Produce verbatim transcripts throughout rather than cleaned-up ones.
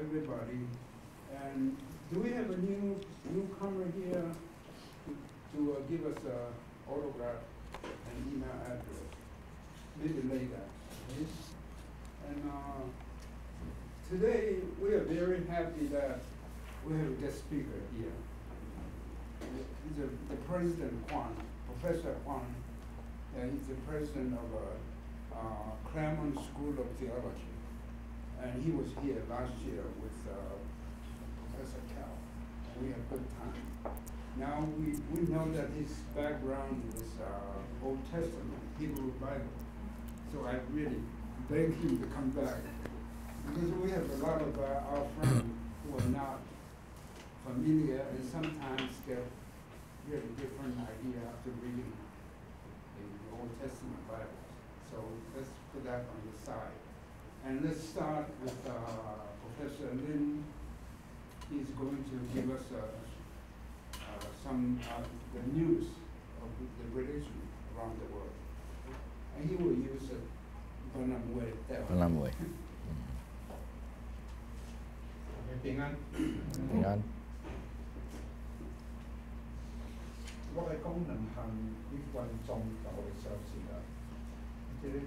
everybody. And do we have a new newcomer here to, to uh, give us a autograph and email address? Maybe later. Okay? And uh, today we are very happy that we have a guest speaker here. He's a, the President Kwan, Professor Kwan, and he's the president of uh, uh, Claremont School of Theology. And he was here last year with uh, Professor Cal, and we had a good time. Now we, we know that his background is uh, Old Testament, Hebrew Bible. So I really beg him to come back, because we have a lot of uh, our friends who are not familiar and sometimes get really different idea after reading the Old Testament Bible. So let's put that on the side. And let's start with uh, Professor Lin. He's going to give us uh, uh, some uh, the news of the religion around the world. And he will use a Bonham Way. Bonham Way. 平安。 平安。 我来讲两项有关宗教的消息啦。即个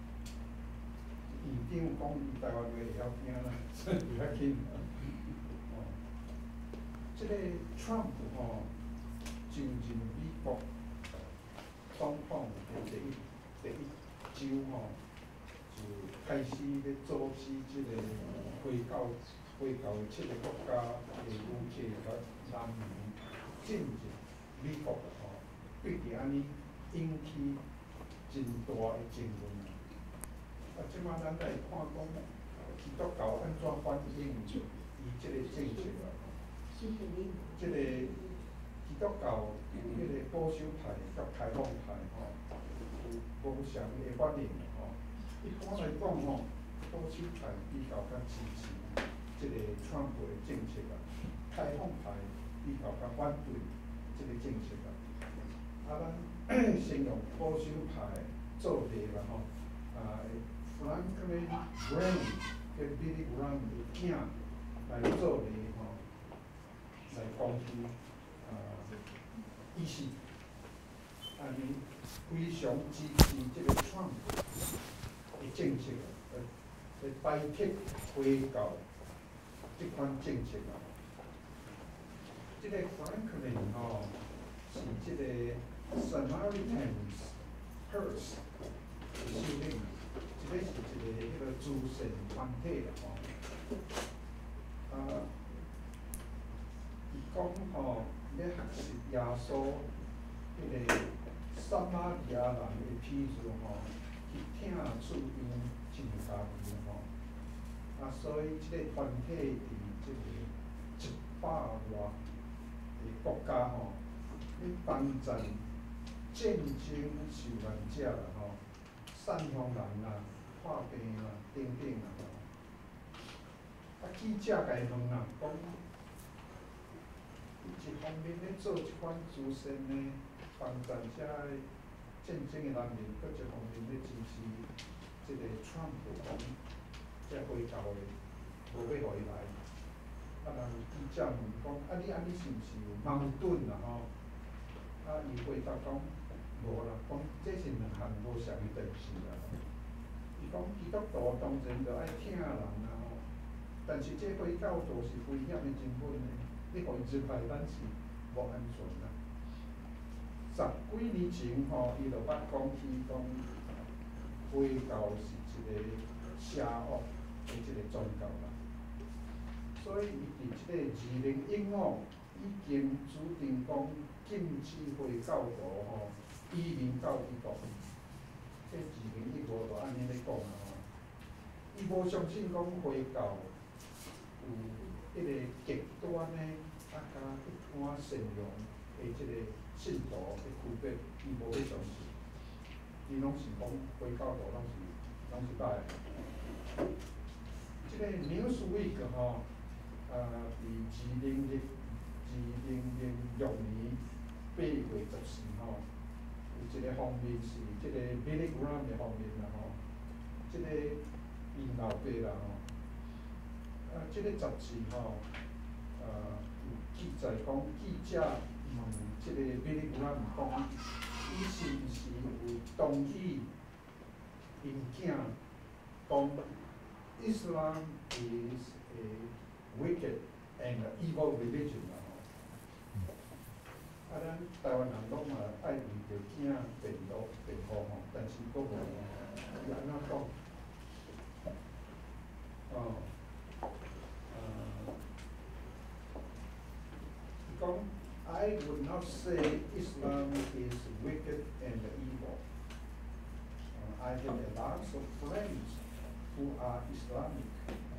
院长讲伊台湾话会晓听啦，所以不要紧。哦，即个 Trump 吼进入美国总统的第一第一周吼，就开始要组织即个回教回教的七个国家的武器甲难民进入美国啦吼，对伫安尼引起真大的争论。啊，即摆咱来看讲，基督教安怎反映伊即个政策啊？即个基督教迄个保守派甲开放派吼，有无相的反应吼。一般来讲吼，保守派比较较支持即个 Trump 的政策啊，开放派比较较反对即个政策啊。啊，咱先用保守派做例啦吼，啊。Franklin Graham 跟 Billy Graham 的囝来做例吼，来讲伊啊意思，安尼非常支持即个 Trump 的政策啊，来代替回教即款政策啊。即个 Franklin 吼是即个 Samaritan's Purse 的首领。这个是一个迄个慈善团体啦吼，啊，伊讲吼要学习耶稣迄个撒玛利亚人的譬如吼，去听厝边进家己吼，啊，所以即个团体伫即个一百外个国家吼，要帮助战争受难者啦吼，善良人啦。破病啊，等等啊，啊记者甲伊问啦，讲伊一方面咧做即款慈善咧，帮助遮个战争的难民，搁一方面咧支持即个 Trump 讲，即回教的无要互伊来。啊，人记者问讲，啊你安尼是毋是有矛盾啦吼？啊，伊回答讲无啦，讲这是两项无相的代志啦。伊讲基督徒当然着爱听人啦吼，但是这回教徒是危险的身份呢，你互伊入来，咱是无安全啦。十几年前吼，伊就捌讲起讲，回教是一个邪恶的一个宗教啦。所以伊伫即个二零一五已经注定讲禁止回教徒吼移民到美国。这二零一五就安尼咧讲啦吼，伊无相信讲回教有迄个极端诶，啊甲一般善良诶即个信徒诶区别，伊无要相信，伊拢是讲回教徒拢是拢是歹诶。即个 Newsweek 吼，啊，伫二零零二零零六年八月十四吼。有一个方面是即个 Billy Graham 的方面啦吼，即个因老爸啦吼，啊啊，即、这个杂志吼，呃，有记载讲记者问即个比利古拉姆讲，伊是毋是有同意因囝讲 Islam is a wicked and evil religion 啦吼。啊，咱台湾人拢嘛爱为着囝辩护辩护吼，但是佫无伊安怎讲？哦，呃，伊讲 I would not say Islam is wicked and evil. Uh, I have a lot of friends who are Islamic.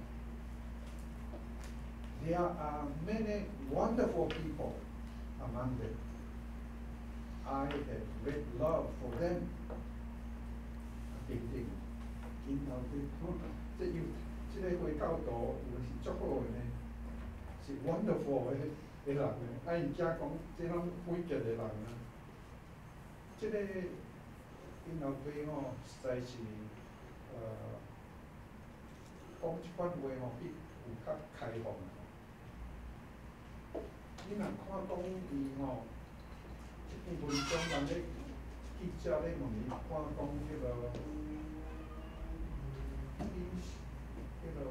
There are many wonderful people among them. I have great love for them. 定定，今后佢即要即个会教导，有是足好诶呢，是 wonderful 诶诶人诶。啊，因遮讲即种伟极诶人啊，即、这个因后对吼，实在是呃，讲即款话吼，比有较开放。你若看讲伊吼，即篇文章人咧记者咧问伊看讲迄个，伊迄个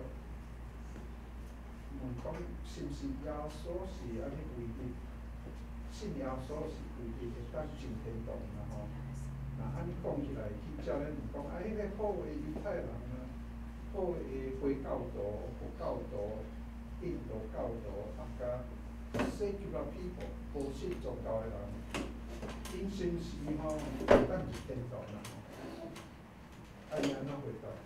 问讲是毋是耶稣是安尼唯一，信耶稣是唯一会当上天堂啦吼。那安尼讲起来，记者咧问讲，啊，迄个好诶犹太人啊，好诶回教徒、佛教徒、印度教徒，啊甲 secular people 无信宗教诶人，因是毋是吼会当入天堂啦吼？啊，伊安怎回答？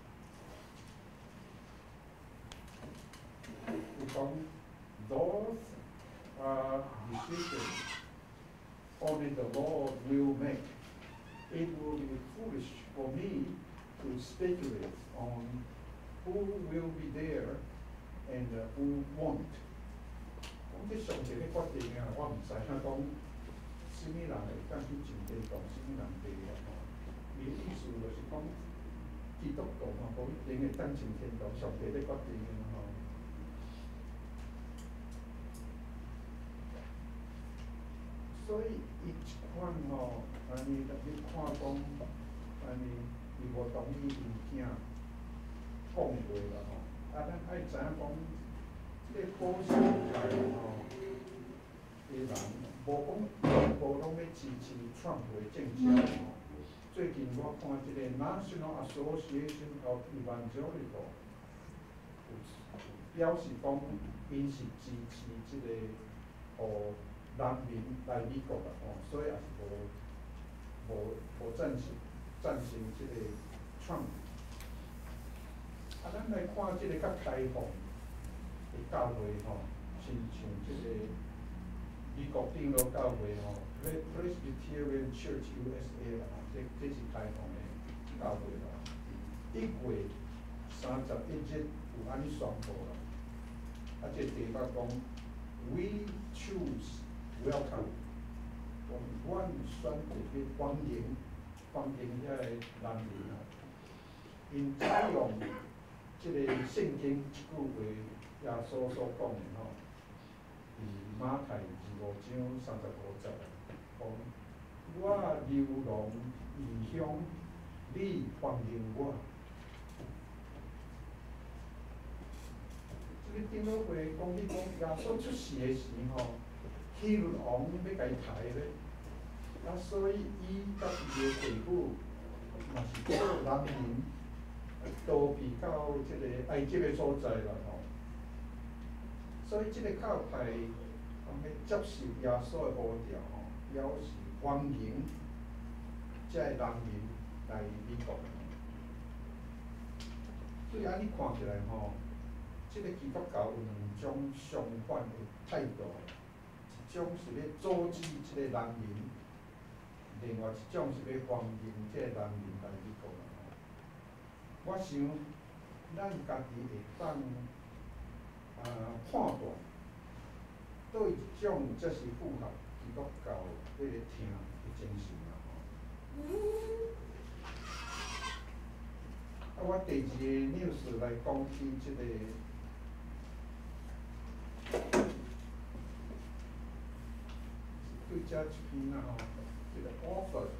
伊讲 those are decisions only the Lord will make. It will be foolish for me to speculate on who will be there and uh, who won't. 讲即上帝咧决定啊，我毋知影讲，什么人会当去上天堂，什么人袂啊吼。伊意思就是讲，基督徒嘛，无一定会当上天堂，上帝咧决定诶嘛吼。所以伊即款吼，安尼特别看讲，安尼伊无同意因囝讲话啦吼。啊，咱爱知影讲，即个保守派吼，诶人无讲全部拢要支持川普诶政策吼。最近我看即个 National Association of Evangelicals 有表示讲，因是支持即个，互人民来美国啦吼，所以也是无无无赞成赞成即个川普。啊，咱来看即个较开放诶教会吼，亲像即个美国长老教会吼 ，Presbyterian Church U S A 啦吼，这这是开放诶教会啦。一月三十一日有安尼宣布啦，啊，这地方讲 We choose welcome， 讲阮选择去欢迎欢迎遐个人民啊，因采用即个圣经即句话，耶稣所讲的吼，伫马太二五章三十五节啊，讲我流浪异乡，你欢迎我。即个长老会讲你讲耶稣出世的时吼，希律王要甲伊杀咧，啊，所以伊甲伊个弟妇嘛是叫人民逃避到即个埃及的所在啦吼。所以即个教派讲要接受耶稣的呼召吼，表示欢迎遮个人民来美国。所以安尼看起来吼，即、这个基督教有两种相反的态度，一种是要阻止即个人民，另外一种是要欢迎即个人民来美国啦吼。我想咱家己会当呃判断，倒一种才是符合基督教迄个听的精神啦吼。啊，我第二个 news 来讲起即、这个对遮一篇啊吼，这个 author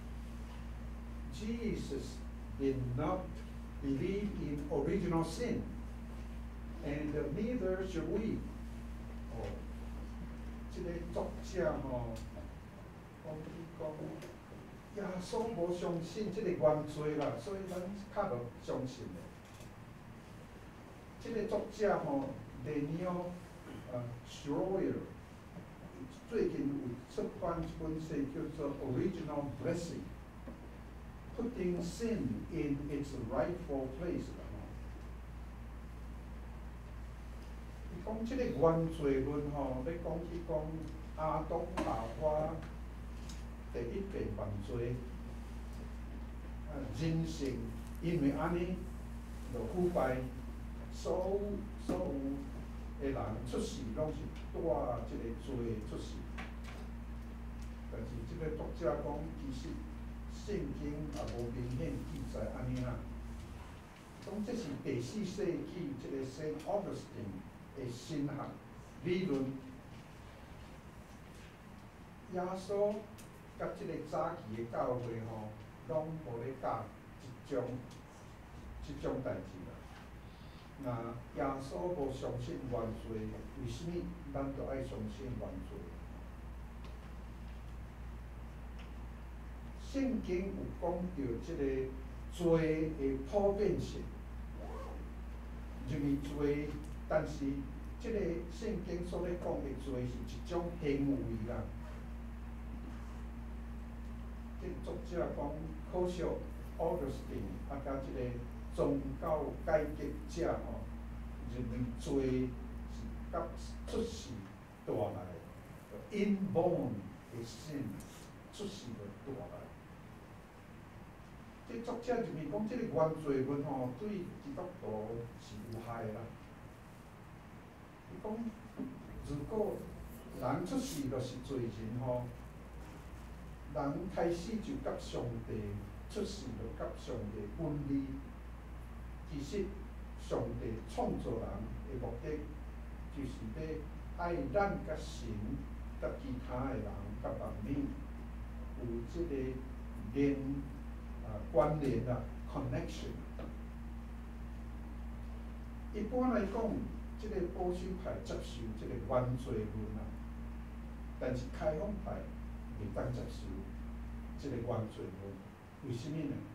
Jesus did not believe in original sin, and neither should we. 哦，这个作者吼，讲伊讲，耶稣无相信这个原罪啦，所以咱较无相信的。这个作者吼 ，Daniel 呃 Schroyer 最近有出版一本书叫做《Original Blessing》，Putting Sin in its rightful place 啦吼。伊讲即个原罪论吼，咧讲去讲亚当夏娃第一遍犯罪，啊人性因为安尼就腐败，所有所有的人出世拢是带即个罪出世。但是即个作者讲，其实圣经也无明显记载安尼啦。讲这是第四世纪即个圣奥古斯丁的神学理论。耶稣甲即个早期的教会吼，拢无咧教即种即种代志啦。那耶稣无相信原罪，为什么咱就爱相信原罪？圣经有讲到即个罪的普遍性，认为罪，但是即个圣经所咧讲的罪是一种行为啦。即作者讲，可惜奥古斯丁啊，甲即个宗教改革者吼，认为罪是甲出世带来的 ，inborn 的 sin， 出世就带来。即作者认为讲，即个原罪论吼，对基督徒是有害啦。伊讲，如果人出世就是罪人吼，人开始就甲上帝出世就甲上帝分离。其实上帝创造人的目的，就是要爱咱甲神、甲其他的人、甲万物有即个连啊关联啊 connection。一般来讲，即、这个保守派接受即个原罪论啊，但是开放派袂当接受即个原罪论，为什么呢？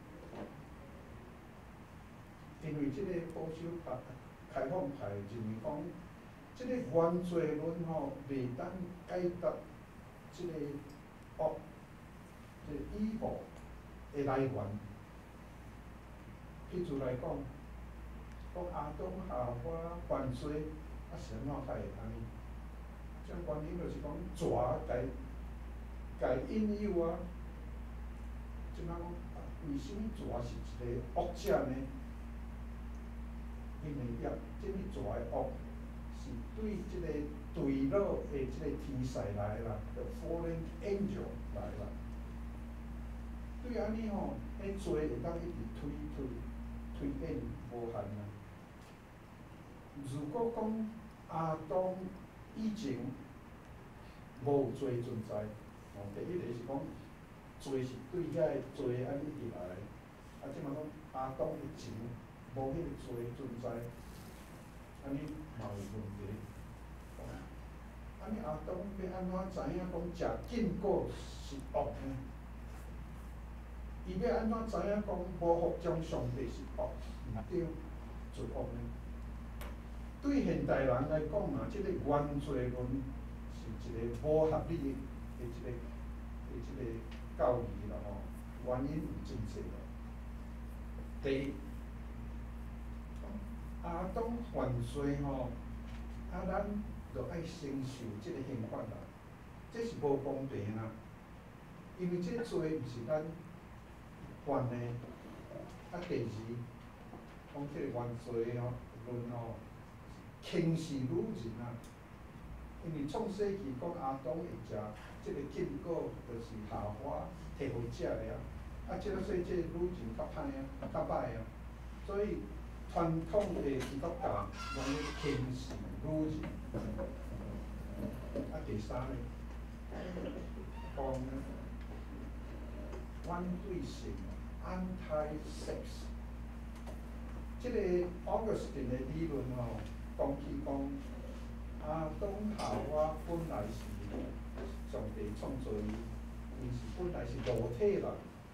因为即个保守派、开放派认为讲，即、这个原罪论吼，袂当解答即个恶、即、个evil的来源。譬如来讲，讲亚当夏娃犯罪，啊是安怎才会安尼？即个原因就是讲蛇该该引诱啊，即摆讲为什么蛇是一个恶者呢？因为也即个蛇的恶是对即个对落的即个天使来啦 ，the fallen angel 来啦。对安尼吼，迄罪会当一直推推推演无限啊。如果讲亚当以前无罪存在，哦，第一个是讲罪是对遐个罪安尼一直来，啊，即嘛讲亚当以前无迄个罪存在，安尼嘛有问题。安尼亚当要安怎知影讲食禁果是恶呢？伊要安怎知影讲无服从上帝是恶，毋对，是恶呢？对现代人来讲啊，即、这个原罪论是一个无合理的一个的即个教义啦吼，原因有真济啦。第一，亚当犯罪吼，啊咱就爱承受即个刑罚啦，这是无公平啦。因为这罪毋是咱犯的，啊第二，讲即个原罪吼论吼。轻视女人啊，因为创世纪讲亚当会食即个禁果，就是夏娃摕互伊食的啊。啊，即个说即个女人较歹啊，较歹啊，所以传统的基督教拢咧轻视女人。啊，第三呢， 讲反对性 （anti-sex）。这个 Augustine 的理论吼，讲起讲阿当夏娃本来是上帝创造伊，伊是本来是裸体啦，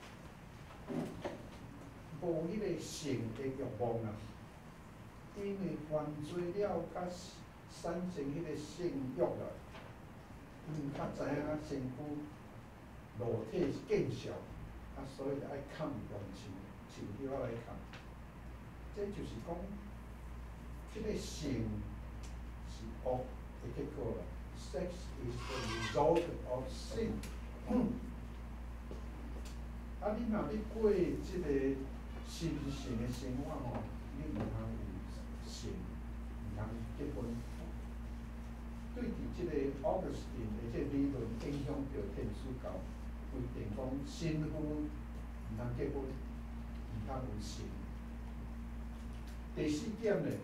无迄个性的欲望啊，因为犯罪了，甲产生迄个性欲啦，毋较知影身躯裸体是见笑，啊，所以就爱砍用树树叶来砍。这就是讲，这个性是恶的结果啦。Sex is the result of sin 啊，你若你过即个神圣的生活吼，你毋通有性，毋通结婚。对伫即个 Augustine 的即个理论影响到天主教，规定讲新妇毋通结婚，毋通有性。第四点呢，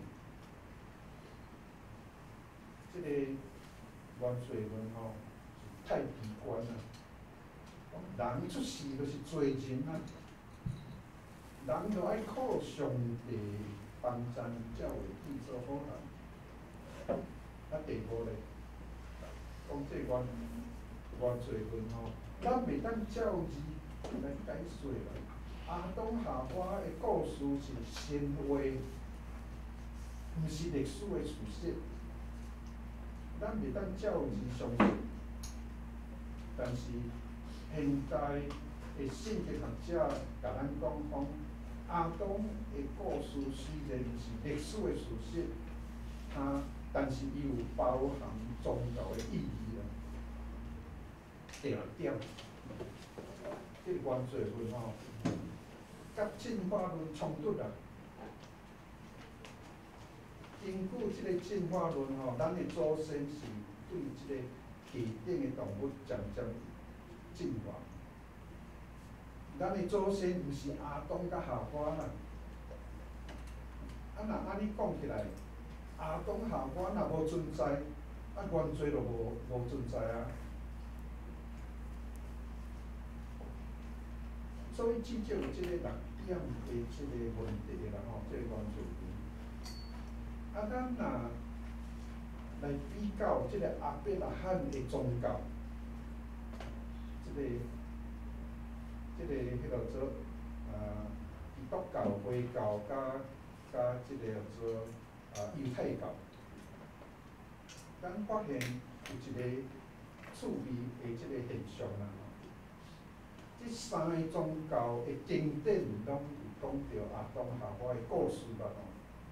即、这个原罪论吼是太悲观啦。人出世就是罪人啊，人就爱靠上帝帮助，才会去做好人。啊，第五咧，讲这原原罪论吼，咱袂当照字来解说啦。阿当夏娃的故事是神话。毋是历史的事实，咱袂当照字相信。但是现在的圣经学者甲咱讲讲，阿当的故事虽然毋是历史的事实，它但是伊有包含宗教的意义啦。第六点，这个原罪论吼，甲进化论冲突啦。根据即个进化论吼，咱的祖先是对即个地顶的动物渐渐进化。咱的祖先毋是阿当甲夏娃啦。啊，若安尼讲起来，阿当夏娃若无存在，啊原罪就无无存在啊。所以至少有即个六点的即个问题啦吼，即、这个原罪论。啊，咱若来比较即个阿伯拉罕的宗教，即、这个、即、这个迄落做啊，基督教、回教甲甲即个叫做啊犹太教，咱发现有一个趣味的即个现象啦。即三个宗教的经典拢有讲到阿当夏娃的故事啦吼。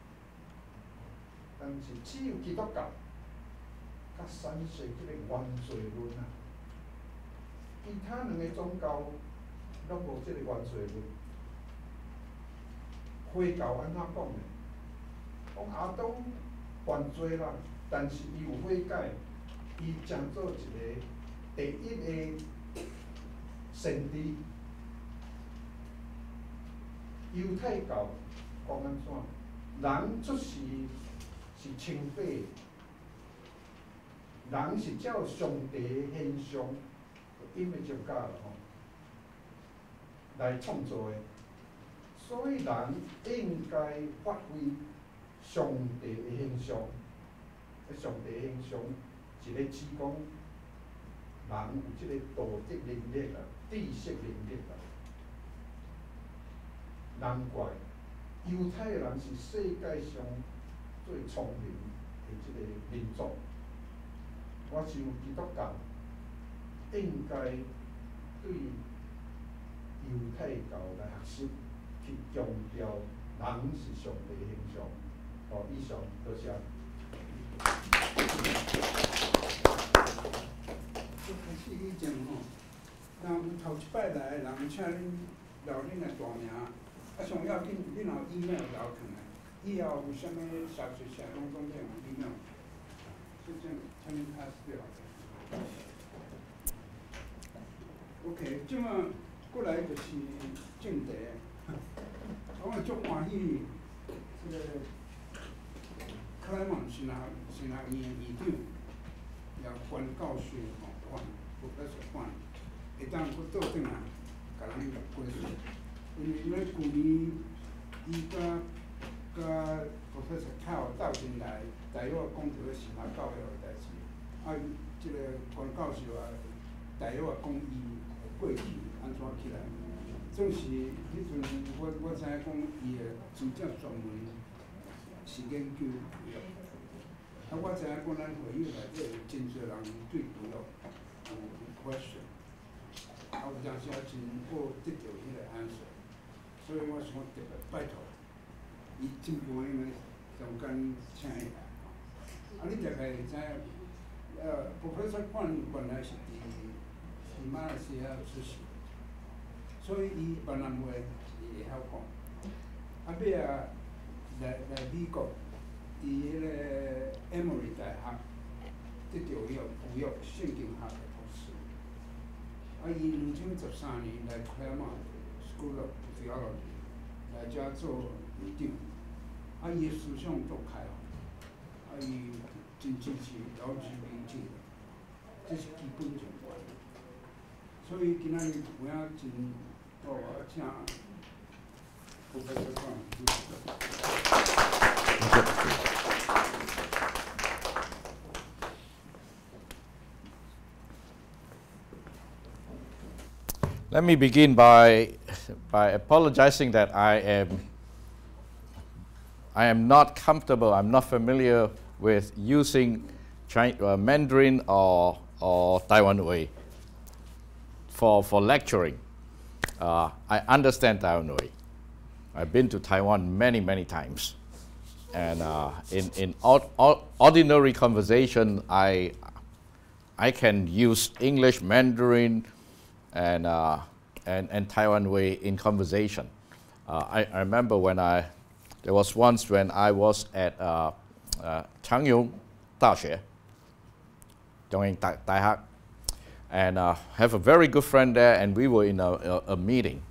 但是只有基督教较产生即个原罪论啊，其他两个宗教拢无即个原罪论。回教安怎讲呢？讲阿当犯罪啦，但是伊有悔改，伊将做一个第一个先知。犹太教讲安怎？人出世是清白，人是照上帝的形象 （image of God） 吼来创造的，所以人应该发挥上帝的形象。上帝的形象是咧指讲人有即个道德能力啦、知识能力啦。难怪犹太人是世界上最聪明的即个民族。我想基督教应该对犹太教来学习，去强调人是上帝的形象。哦，以上多谢。 这开始以前吼，人头一摆来，人请恁留恁的大名，啊上要紧，恁若 email 留转来，以后有啥物消息啥，拢总要用 email， 就这样，请恁 pass 掉。OK， 即马过来就是正题，我足欢喜，这个克莱芒是哪是哪院院长，也关教授吼，关有人去倒转来，甲人归顺。因为咱旧年伊甲甲菩萨靠斗阵来，大约讲着个神学教育的代志。啊，即个关教授啊，大约讲伊过去安怎起来。总是迄阵我我知影讲伊的真正专门是研究教育。啊，我知影讲咱会友内底有真侪人对教育有 question， 啊，有当时啊真好得到迄个 answer。所以我想特别拜托，伊真无因为上间请伊来，啊，你大概会知影，呃，不可说管原来是伫伫马来西亚出世，所以伊闽南话伊会晓讲。啊，尾啊来来美国，伫迄个 Emory 大学得到迄个教育圣经学的博士。啊，伊二千十三年来 Claremont School of Theology 来遮做院长，啊，伊的思想足开放，啊，伊真支持劳资民主，这是基本情况。所以今仔日有影真好啊，请副科长讲。 Let me begin by, by apologizing that I am, I am not comfortable, I'm not familiar with using Chinese, uh, Mandarin or, or Taiwan Way for, for lecturing. Uh, I understand Taiwan Way. I've been to Taiwan many, many times. And uh, in, in or, or ordinary conversation, I, I can use English, Mandarin, and, uh, and, and Taiwan Way in conversation. Uh, I, I remember when I, there was once when I was at uh, uh, Changyong Daxue, Changyong Daihak, and uh, have a very good friend there, and we were in a, a, a meeting.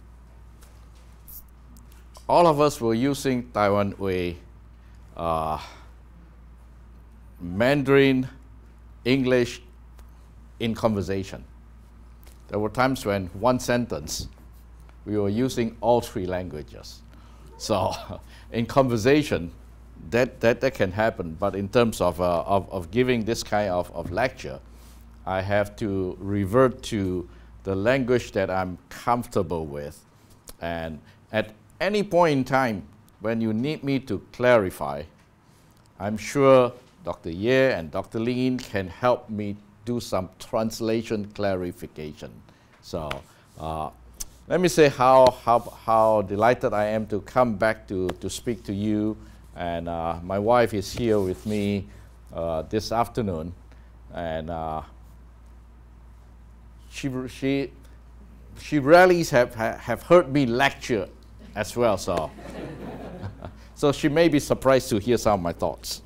All of us were using Taiwan Way, uh, Mandarin, English in conversation. There were times when one sentence, we were using all three languages. So in conversation, that, that, that can happen, but in terms of, uh, of, of giving this kind of, of lecture, I have to revert to the language that I'm comfortable with. And at any point in time, when you need me to clarify, I'm sure Doctor Ye and Doctor Lin can help me do some translation clarification. So uh, let me say how, how, how delighted I am to come back to, to speak to you. And uh, my wife is here with me uh, this afternoon. And uh, she, she, she rarely have, have heard me lecture as well. So, so she may be surprised to hear some of my thoughts.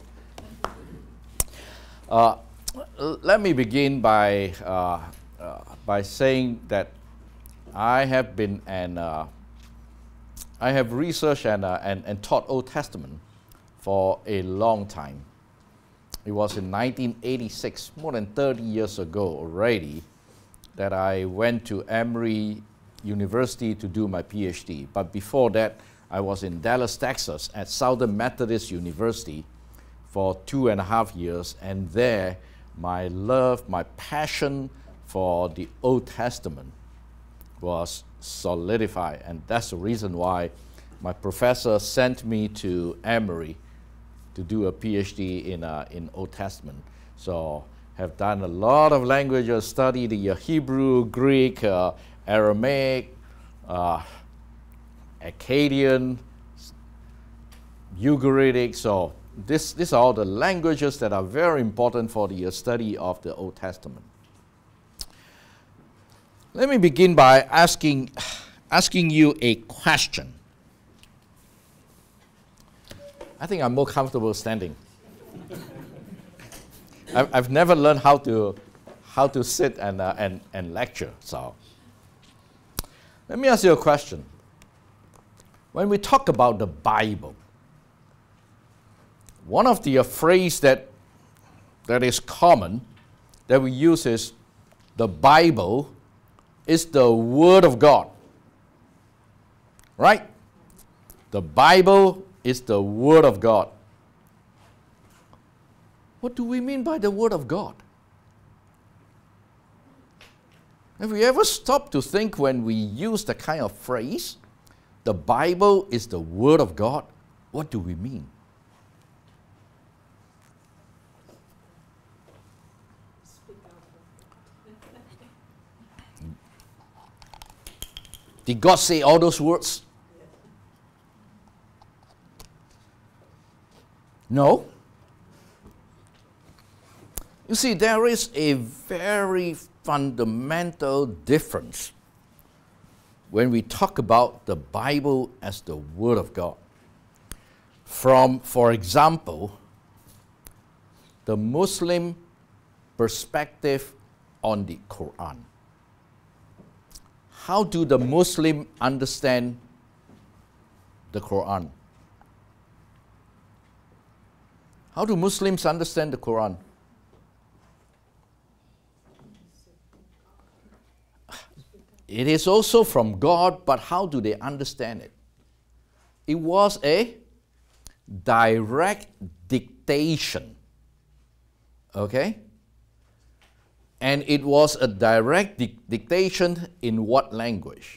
Uh, Let me begin by, uh, uh, by saying that I have been an, uh, I have researched and, uh, and, and taught Old Testament for a long time. It was in nineteen eighty-six, more than thirty years ago already, that I went to Emory University to do my PhD. But before that, I was in Dallas, Texas at Southern Methodist University for two and a half years, and there my love, my passion for the Old Testament was solidified, and that's the reason why my professor sent me to Emory to do a PhD in, uh, in Old Testament. So have done a lot of languages, studied the uh, Hebrew, Greek, uh, Aramaic, uh, Akkadian, Ugaritic. So this, these are all the languages that are very important for the uh, study of the Old Testament. Let me begin by asking, asking you a question. I think I'm more comfortable standing. I've, I've never learned how to, how to sit and, uh, and, and lecture, so. Let me ask you a question. When we talk about the Bible, one of the uh, phrases that, that is common that we use is the Bible is the Word of God. Right? The Bible is the Word of God. What do we mean by the Word of God? Have we ever stopped to think when we use the kind of phrase, the Bible is the Word of God, what do we mean? Did God say all those words? No. You see, there is a very fundamental difference when we talk about the Bible as the Word of God from, for example, the Muslim perspective on the Quran. How do the Muslim understand the Quran? How do Muslims understand the Quran? It is also from God, but how do they understand it? It was a direct dictation. Okay? And it was a direct di- dictation in what language?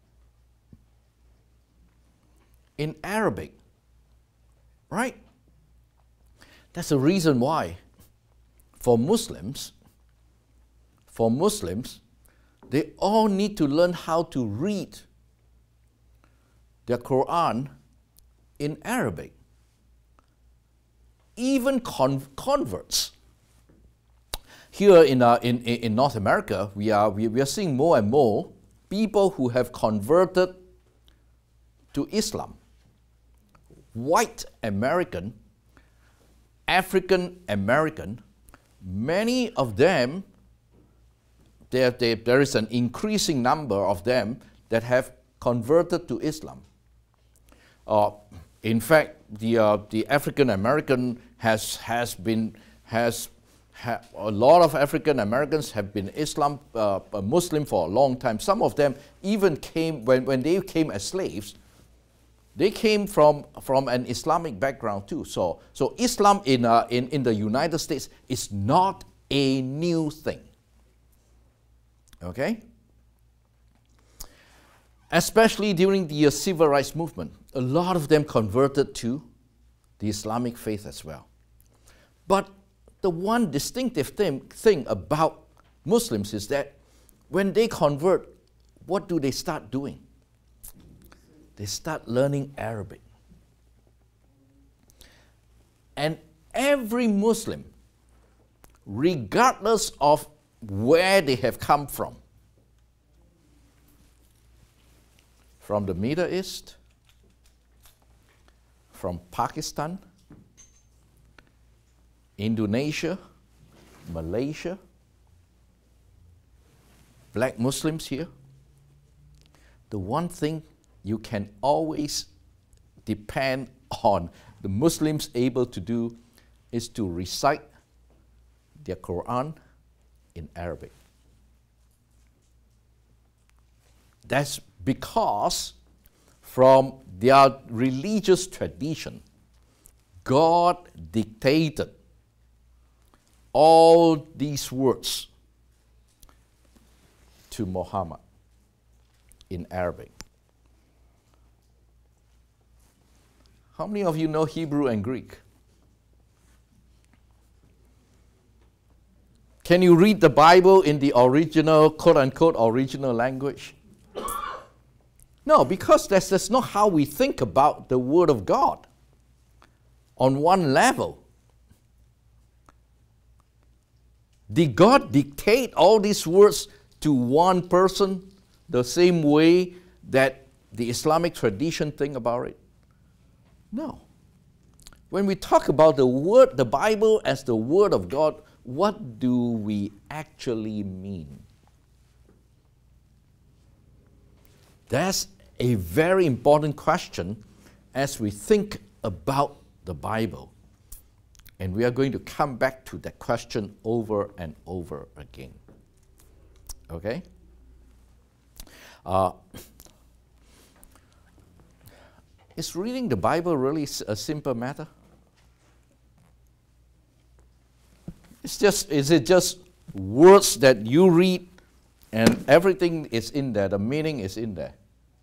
In Arabic. Right? That's the reason why for Muslims, for Muslims, they all need to learn how to read the Quran in Arabic. Even con- converts. Here in, uh, in, in North America, we are, we, we are seeing more and more people who have converted to Islam. White American, African American, many of them, there, there, there is an increasing number of them that have converted to Islam. Uh, in fact, the, uh, the African American has, has been, has Ha, a lot of African Americans have been Islam, uh, Muslim for a long time. Some of them even came, when, when they came as slaves, they came from, from an Islamic background too. So, so Islam in, uh, in, in the United States is not a new thing. Okay? Especially during the uh, civil rights movement, a lot of them converted to the Islamic faith as well. But the one distinctive thing, thing about Muslims is that when they convert, what do they start doing? They start learning Arabic. And every Muslim, regardless of where they have come from, from the Middle East, from Pakistan, Indonesia, Malaysia, black Muslims here, the one thing you can always depend on the Muslims able to do is to recite their Quran in Arabic. That's because from their religious tradition, God dictated all these words to Muhammad in Arabic. How many of you know Hebrew and Greek? Can you read the Bible in the original, quote-unquote, original language? No, because that's, that's not how we think about the Word of God. On one level, did God dictate all these words to one person the same way that the Islamic tradition think about it? No. When we talk about the word, the Bible as the Word of God, what do we actually mean? That's a very important question as we think about the Bible. And we are going to come back to that question over and over again. Okay? Uh, is reading the Bible really s- a simple matter? It's just, is it just words that you read and everything is in there, the meaning is in there?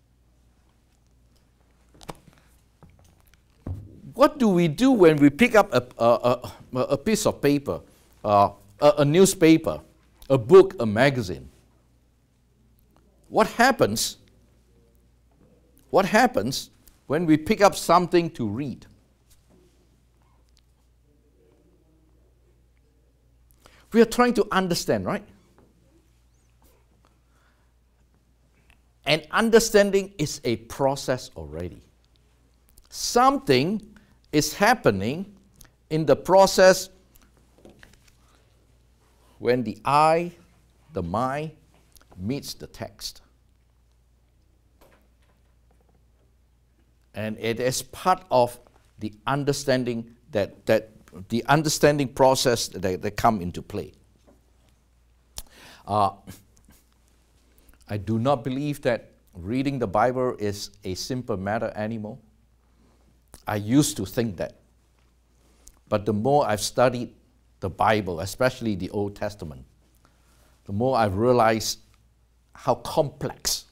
What do we do when we pick up a, a, a, a piece of paper, uh, a, a newspaper, a book, a magazine? What happens? What happens when we pick up something to read? We are trying to understand, right? And understanding is a process already. Something is happening in the process when the eye, the mind, meets the text. And it is part of the understanding that, that the understanding process that, that come into play. Uh, I do not believe that reading the Bible is a simple matter anymore. I used to think that. But the more I've studied the Bible, especially the Old Testament, the more I've realized how complex,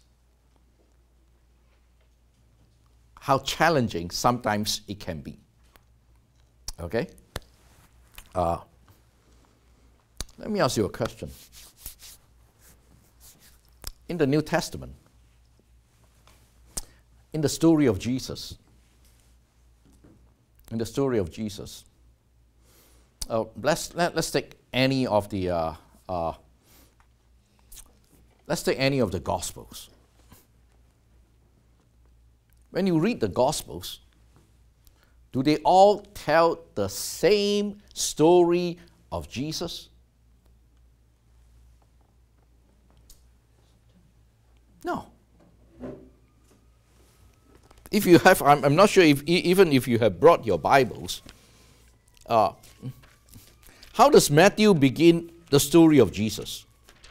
how challenging sometimes it can be. Okay? Uh, let me ask you a question. In the New Testament, in the story of Jesus, in the story of Jesus, uh, let's let, let's take any of the uh, uh, let's take any of the Gospels. When you read the Gospels, do they all tell the same story of Jesus? No. If you have, I'm, I'm not sure if e- even if you have brought your Bibles, uh, how does Matthew begin the story of Jesus?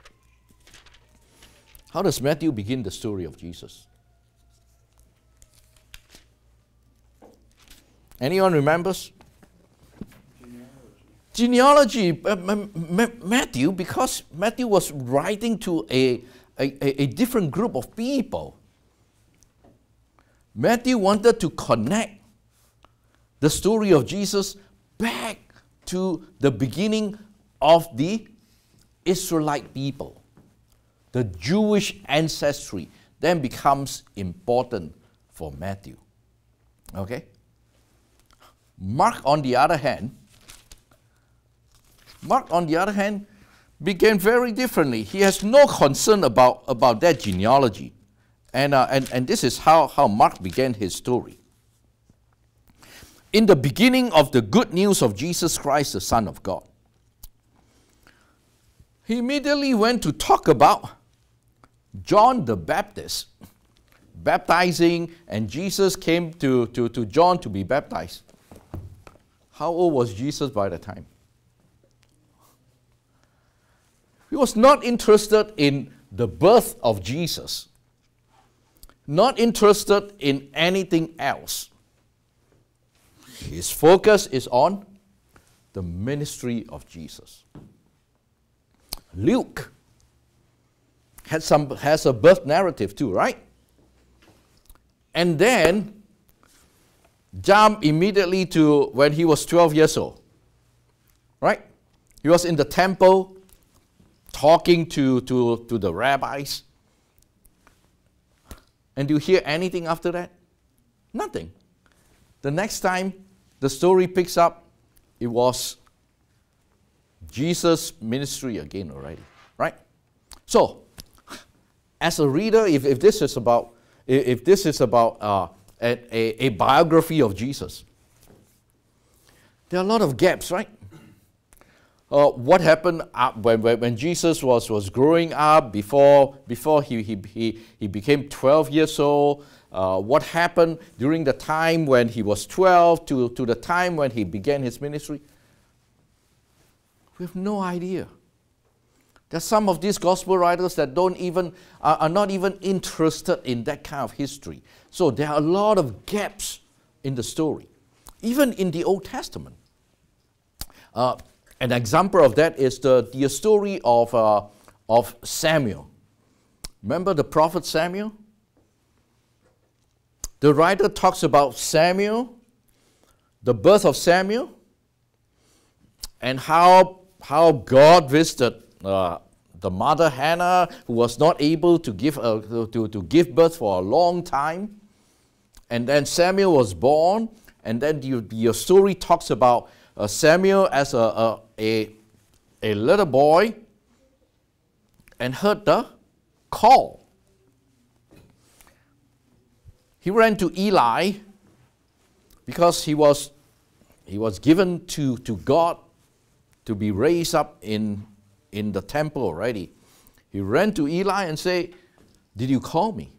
How does Matthew begin the story of Jesus? Anyone remembers? Genealogy. Genealogy. Uh, M- M- Matthew, because Matthew was writing to a, a, a different group of people. Matthew wanted to connect the story of Jesus back to the beginning of the Israelite people. The Jewish ancestry then becomes important for Matthew. Okay? Mark, on the other hand, Mark, on the other hand, began very differently. He has no concern about, about that genealogy. And, uh, and, and this is how, how Mark began his story. In the beginning of the good news of Jesus Christ, the Son of God, he immediately went to talk about John the Baptist baptizing, and Jesus came to, to, to John to be baptized. How old was Jesus by the time? He was not interested in the birth of Jesus, not interested in anything else. His focus is on the ministry of Jesus. Luke had some, has a birth narrative too, right? And then jump immediately to when he was twelve years old, right? He was in the temple talking to, to, to the rabbis. And do you hear anything after that? Nothing. The next time the story picks up, it was Jesus' ministry again already, right? So, as a reader, if, if this is about if this is about uh, a, a, a biography of Jesus, there are a lot of gaps, right? Uh, what happened uh, when, when Jesus was, was growing up, before, before he, he, he, he became twelve years old? Uh, what happened during the time when he was twelve to, to the time when he began his ministry? We have no idea. There's some of these gospel writers that don't even are, are not even interested in that kind of history. So there are a lot of gaps in the story, even in the Old Testament. Uh, an example of that is the, the story of, uh, of Samuel. Remember the prophet Samuel? The writer talks about Samuel, the birth of Samuel, and how, how God visited uh, the mother Hannah, who was not able to give, uh, to, to give birth for a long time. And then Samuel was born, and then the, your story talks about uh, Samuel as a, a, a, a little boy and heard the call. He ran to Eli because he was, he was given to, to God to be raised up in, in the temple already. He ran to Eli and said, "Did you call me?"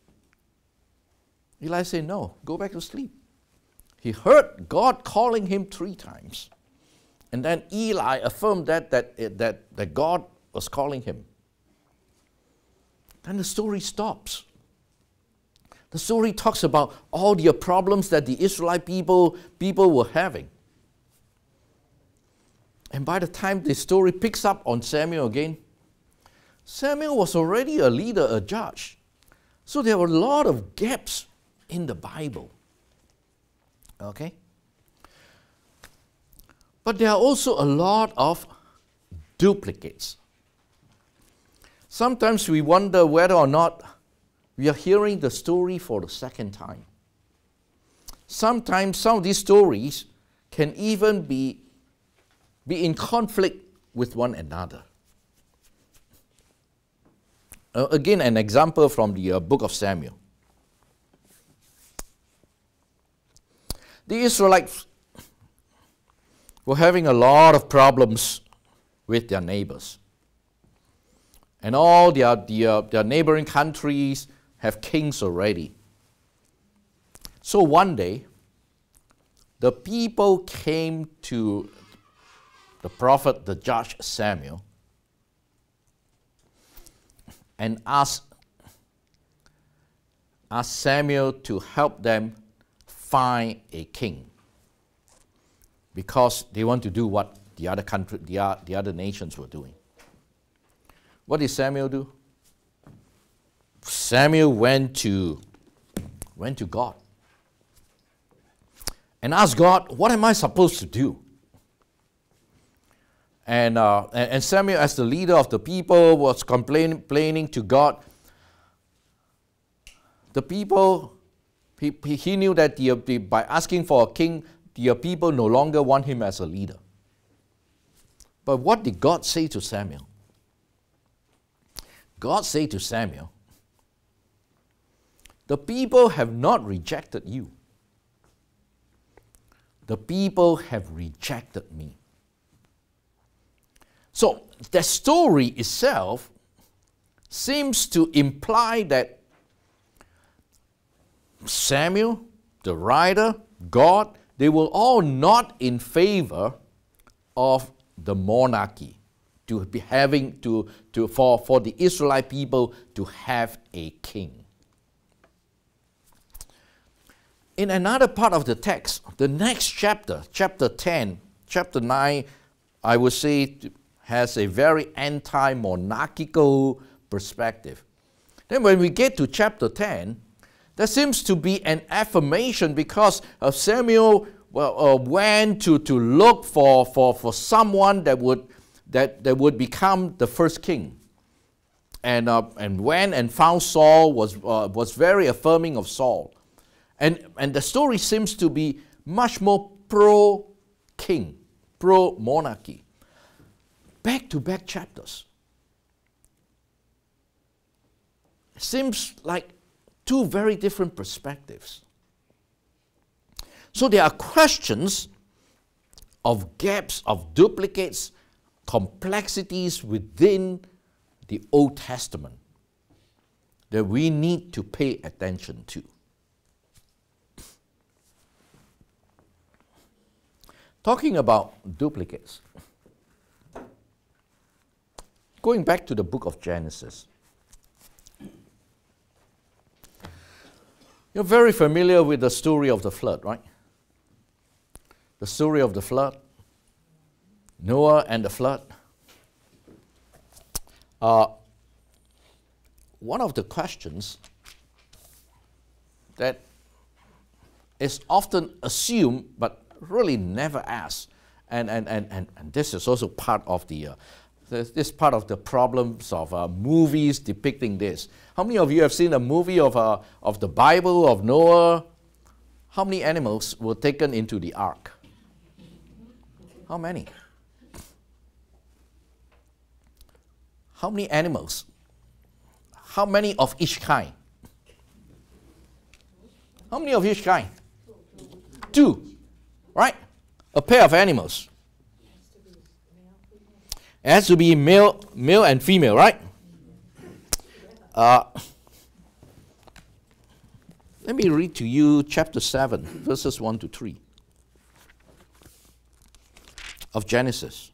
Eli said, "No, go back to sleep." He heard God calling him three times. And then Eli affirmed that, that, that, that God was calling him. Then the story stops. The story talks about all the problems that the Israelite people, people were having. And by the time the story picks up on Samuel again, Samuel was already a leader, a judge. So there were a lot of gaps in the Bible. Okay? But there are also a lot of duplicates. Sometimes we wonder whether or not we are hearing the story for the second time. Sometimes some of these stories can even be, be in conflict with one another. Uh, again, an example from the uh, book of Samuel. The Israelites were having a lot of problems with their neighbors. And all their, their, their neighboring countries have kings already. So one day, the people came to the prophet, the judge Samuel, and asked, asked Samuel to help them find a king, because they want to do what the other country, the, the other nations were doing. What did Samuel do? Samuel went to, went to God and asked God, "What am I supposed to do?" And, uh, and Samuel, as the leader of the people, was complaining, complaining to God. The people, he, he knew that the, the, by asking for a king, the people no longer want him as a leader. But what did God say to Samuel? God said to Samuel, "The people have not rejected you. The people have rejected me." So the story itself seems to imply that Samuel, the writer, God, they were all not in favor of the monarchy, to be having to, to for, for the Israelite people to have a king. In another part of the text, the next chapter, chapter ten, chapter nine, I would say has a very anti-monarchical perspective. Then when we get to chapter ten, there seems to be an affirmation, because uh, Samuel well, uh, went to, to look for, for, for someone that would, that, that would become the first king. And, uh, and went and found Saul, was, uh, was very affirming of Saul. And, and the story seems to be much more pro-king, pro-monarchy. Back-to-back chapters. It seems like two very different perspectives. So there are questions of gaps, of duplicates, complexities within the Old Testament that we need to pay attention to. Talking about duplicates, going back to the book of Genesis. You're very familiar with the story of the flood, right? The story of the flood, Noah and the flood. Uh, one of the questions that is often assumed but really never asked, and, and, and, and, and this is also part of the, uh, this, this part of the problems of uh, movies depicting this. How many of you have seen a movie of, uh, of the Bible, of Noah? How many animals were taken into the ark? How many? How many animals? How many of each kind? How many of each kind? Two, right? A pair of animals. It has to be male, male and female, right? Uh, let me read to you chapter seven, verses one to three of Genesis.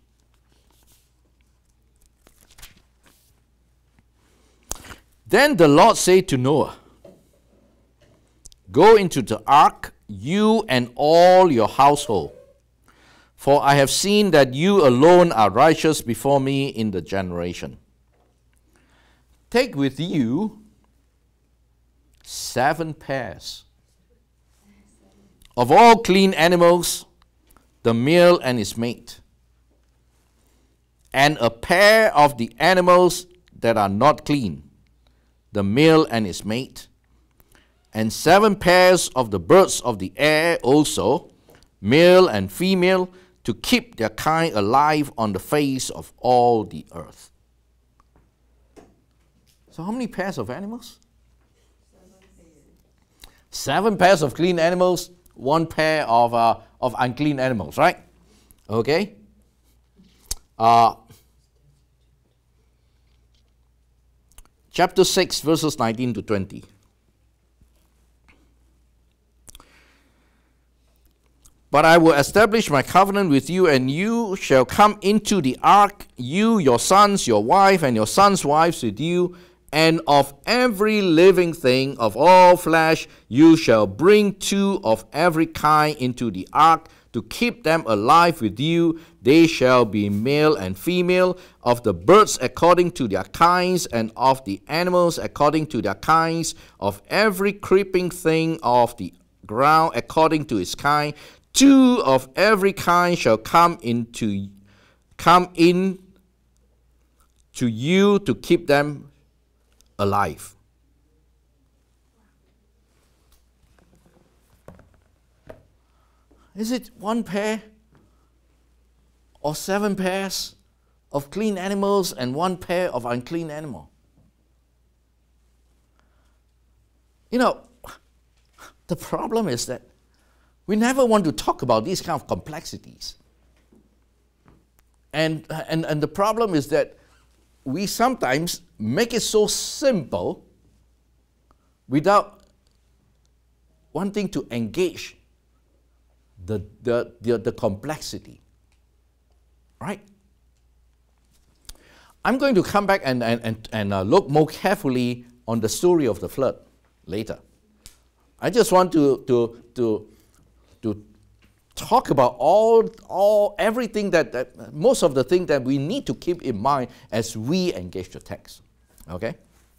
Then the Lord said to Noah, "Go into the ark, you and all your household, for I have seen that you alone are righteous before me in the generation. Take with you seven pairs of all clean animals, the male and his mate, and a pair of the animals that are not clean, the male and his mate, and seven pairs of the birds of the air also, male and female, to keep their kind alive on the face of all the earth." So how many pairs of animals? Seven pairs of clean animals, one pair of, uh, of unclean animals, right? Okay? Uh, chapter six, verses nineteen to twenty. "But I will establish my covenant with you, and you shall come into the ark, you, your sons, your wife, and your sons' wives with you, and of every living thing of all flesh you shall bring two of every kind into the ark, to keep them alive with you. They shall be male and female, of the birds according to their kinds, and of the animals according to their kinds, of every creeping thing of the ground according to its kind. Two of every kind shall come into come in to you to keep them alive." Is it one pair or seven pairs of clean animals and one pair of unclean animal? You know, the problem is that we never want to talk about these kind of complexities. And, and, and the problem is that we sometimes make it so simple without wanting to engage the, the, the, the complexity. Right? I'm going to come back and, and, and, and uh, look more carefully on the story of the flood later. I just want to, to, to to talk about all, all everything that, that, most of the things that we need to keep in mind as we engage the text. Okay?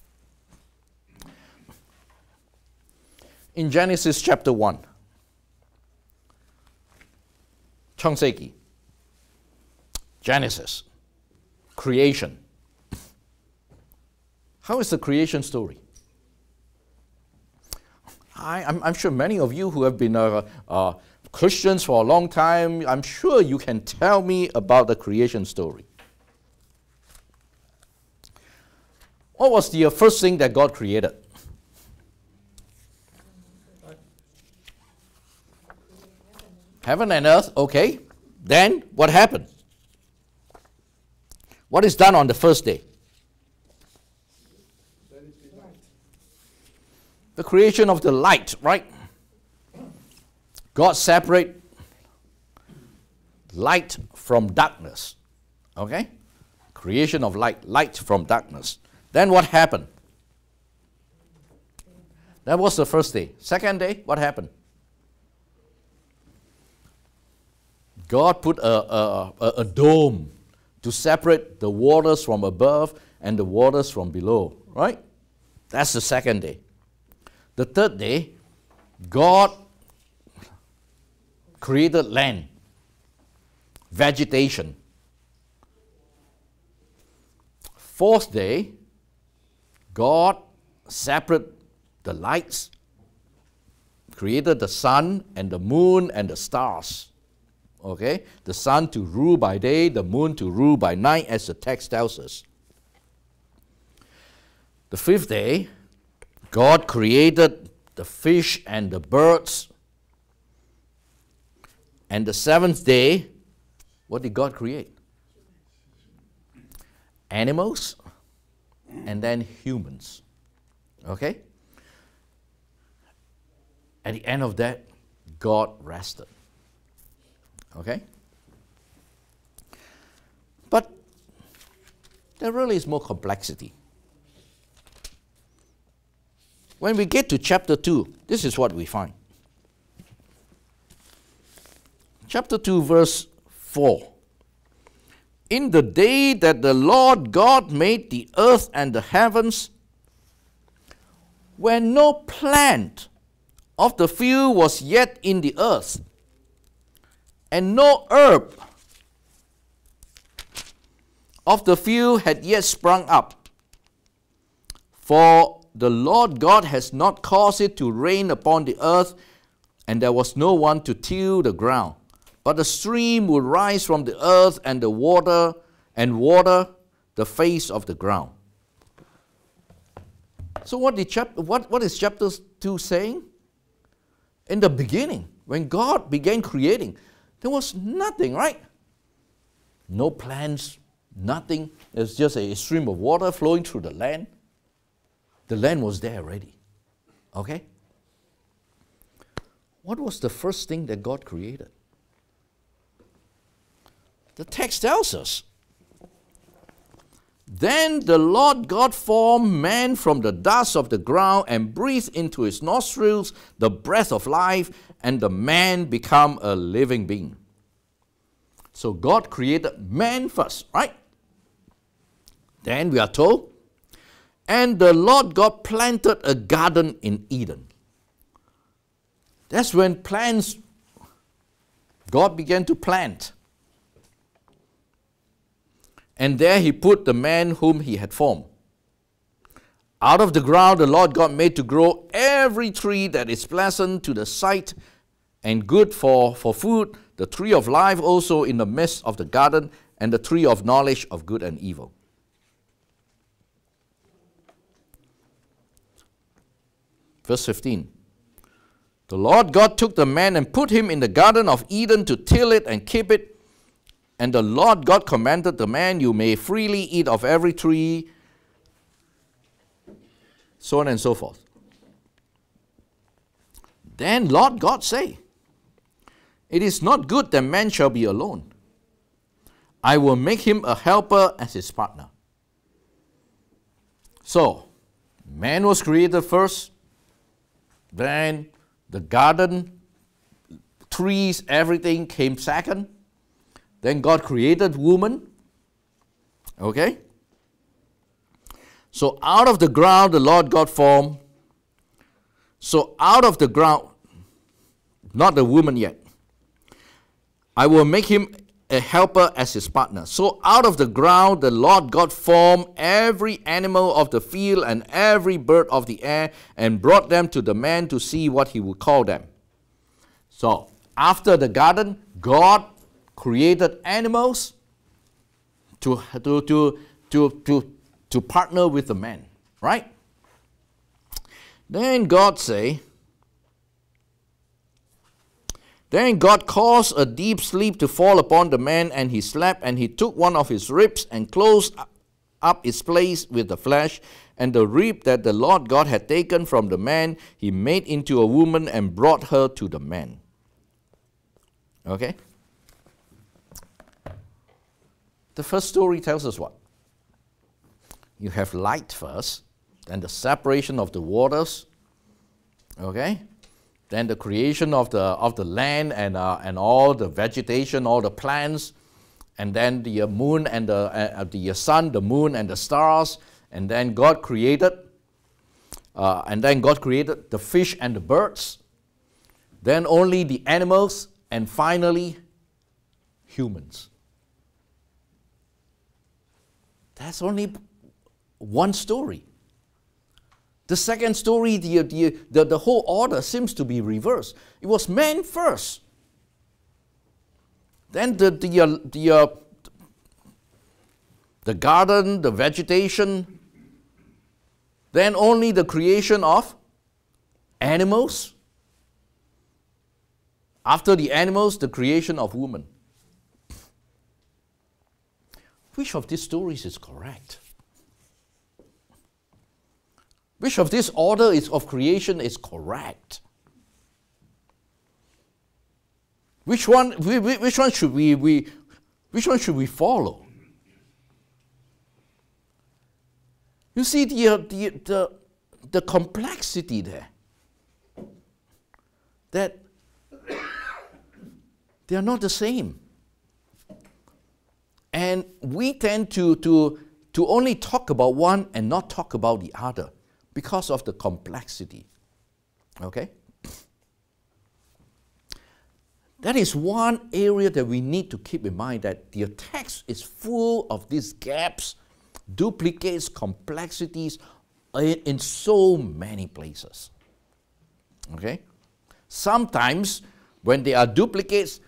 In Genesis chapter one, 창세기, Genesis, creation. How is the creation story? I, I'm, I'm sure many of you who have been uh, uh, Christians for a long time, I'm sure you can tell me about the creation story. What was the uh, first thing that God created? Heaven and earth, okay. Then what happened? What is done on the first day? The creation of the light, right? God separate light from darkness. Okay? Creation of light, light from darkness. Then what happened? That was the first day. Second day, what happened? God put a, a, a, a dome to separate the waters from above and the waters from below, right? That's the second day. The third day, God created land, vegetation. Fourth day, God separated the lights, created the sun and the moon and the stars. Okay? The sun to rule by day, the moon to rule by night, as the text tells us. The fifth day, God created the fish and the birds. And the seventh day, what did God create? Animals and then humans. Okay? At the end of that, God rested. Okay? But there really is more complexity. When we get to chapter two, this is what we find. Chapter two, verse four. In the day that the Lord God made the earth and the heavens, when no plant of the field was yet in the earth, and no herb of the field had yet sprung up, for the Lord God has not caused it to rain upon the earth, and there was no one to till the ground. But the stream would rise from the earth and the water and water the face of the ground. So what, did chap- what, what is chapter two saying? In the beginning, when God began creating, there was nothing, right? No plants, nothing. There's just a stream of water flowing through the land. The land was there already. Okay? What was the first thing that God created? The text tells us, then the Lord God formed man from the dust of the ground and breathed into his nostrils the breath of life, and the man became a living being. So God created man first, right? Then we are told, and the Lord God planted a garden in Eden. That's when plants, God began to plant. And there he put the man whom he had formed. Out of the ground the Lord God made to grow every tree that is pleasant to the sight and good for, for food, the tree of life also in the midst of the garden, and the tree of knowledge of good and evil. Verse fifteen. The Lord God took the man and put him in the garden of Eden to till it and keep it. And the Lord God commanded the man, you may freely eat of every tree, so on and so forth. Then Lord God say, it is not good that man shall be alone. I will make him a helper as his partner. So, man was created first, then the garden, trees, everything came second. Then God created woman. Okay? So out of the ground the Lord God formed. So out of the ground, not the woman yet, I will make him a helper as his partner. So out of the ground the Lord God formed every animal of the field and every bird of the air, and brought them to the man to see what he would call them. So after the garden, God created animals to, to, to, to, to, to partner with the man, right? Then God say, then God caused a deep sleep to fall upon the man, and he slept, and he took one of his ribs and closed up its place with the flesh, and the rib that the Lord God had taken from the man, he made into a woman and brought her to the man. Okay? The first story tells us what? you have light first, then the separation of the waters, okay? Then the creation of the of the land and uh, and all the vegetation, all the plants, and then the uh, moon and the uh, the uh, sun, the moon and the stars, and then God created, uh, and then God created the fish and the birds. Then only the animals, and finally humans. That's only one story. The second story, the, the, the, the whole order seems to be reversed. It was man first. Then the, the, uh, the, uh, the garden, the vegetation, then only the creation of animals. After the animals, the creation of woman. Which of these stories is correct? Which of this order is of creation is correct? Which one? Which one should we, we which one should we follow? You see the the the, the complexity there. That they are not the same. And we tend to, to, to only talk about one and not talk about the other because of the complexity. Okay? That is one area that we need to keep in mind, that the text is full of these gaps, duplicates, complexities in, in so many places. Okay? Sometimes when there are duplicates,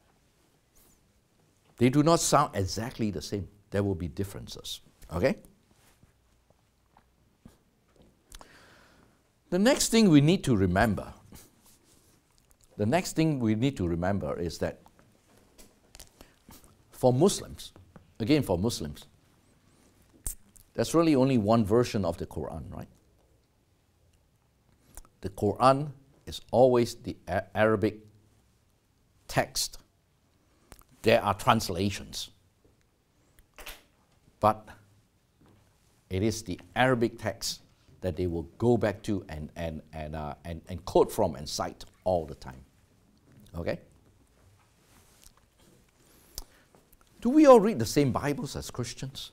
they do not sound exactly the same. There will be differences. Okay? The next thing we need to remember, the next thing we need to remember is that for Muslims, again for Muslims, there's really only one version of the Quran, right? The Quran is always the A- Arabic text. There are translations, but it is the Arabic text that they will go back to and, and, and, uh, and, and quote from and cite all the time. Okay? Do we all read the same Bibles as Christians?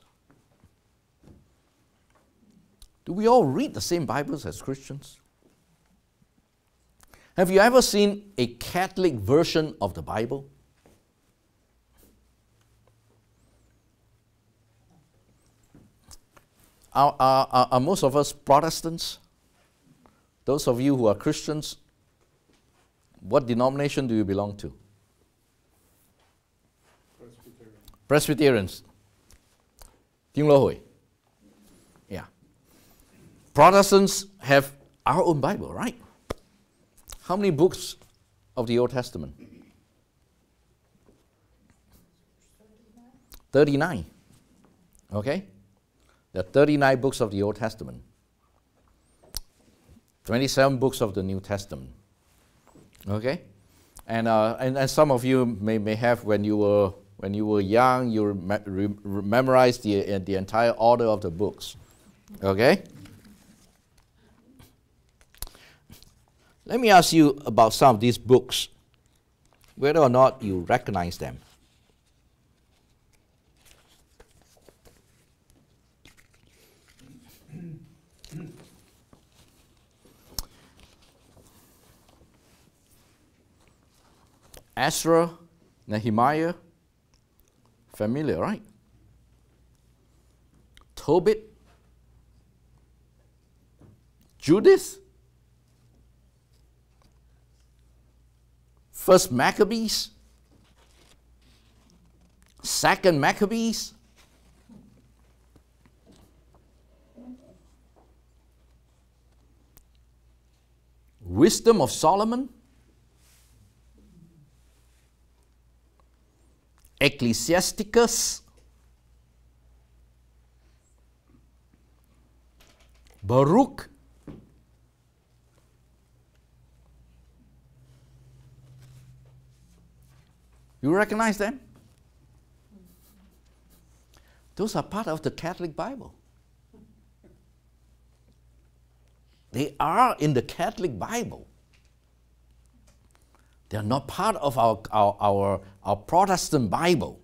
Do we all read the same Bibles as Christians? Have you ever seen a Catholic version of the Bible? Are, are, are most of us Protestants? Those of you who are Christians, what denomination do you belong to? Presbyterian. Presbyterians. Tiếng Lô Hội. Yeah. Protestants have our own Bible, right? How many books of the Old Testament? thirty-nine. Okay? There are thirty-nine books of the Old Testament, twenty-seven books of the New Testament. Okay, and uh, and, and some of you may, may have, when you were when you were young, you rem- rem- memorized the uh, the entire order of the books. Okay. Let me ask you about some of these books, whether or not you recognize them. Ezra, Nehemiah, familiar, right? Tobit, Judith, First Maccabees, Second Maccabees, Wisdom of Solomon, Ecclesiasticus, Baruch, you recognize them? Those are part of the Catholic Bible. they are in the Catholic Bible. They are not part of our, our, our, our Protestant Bible.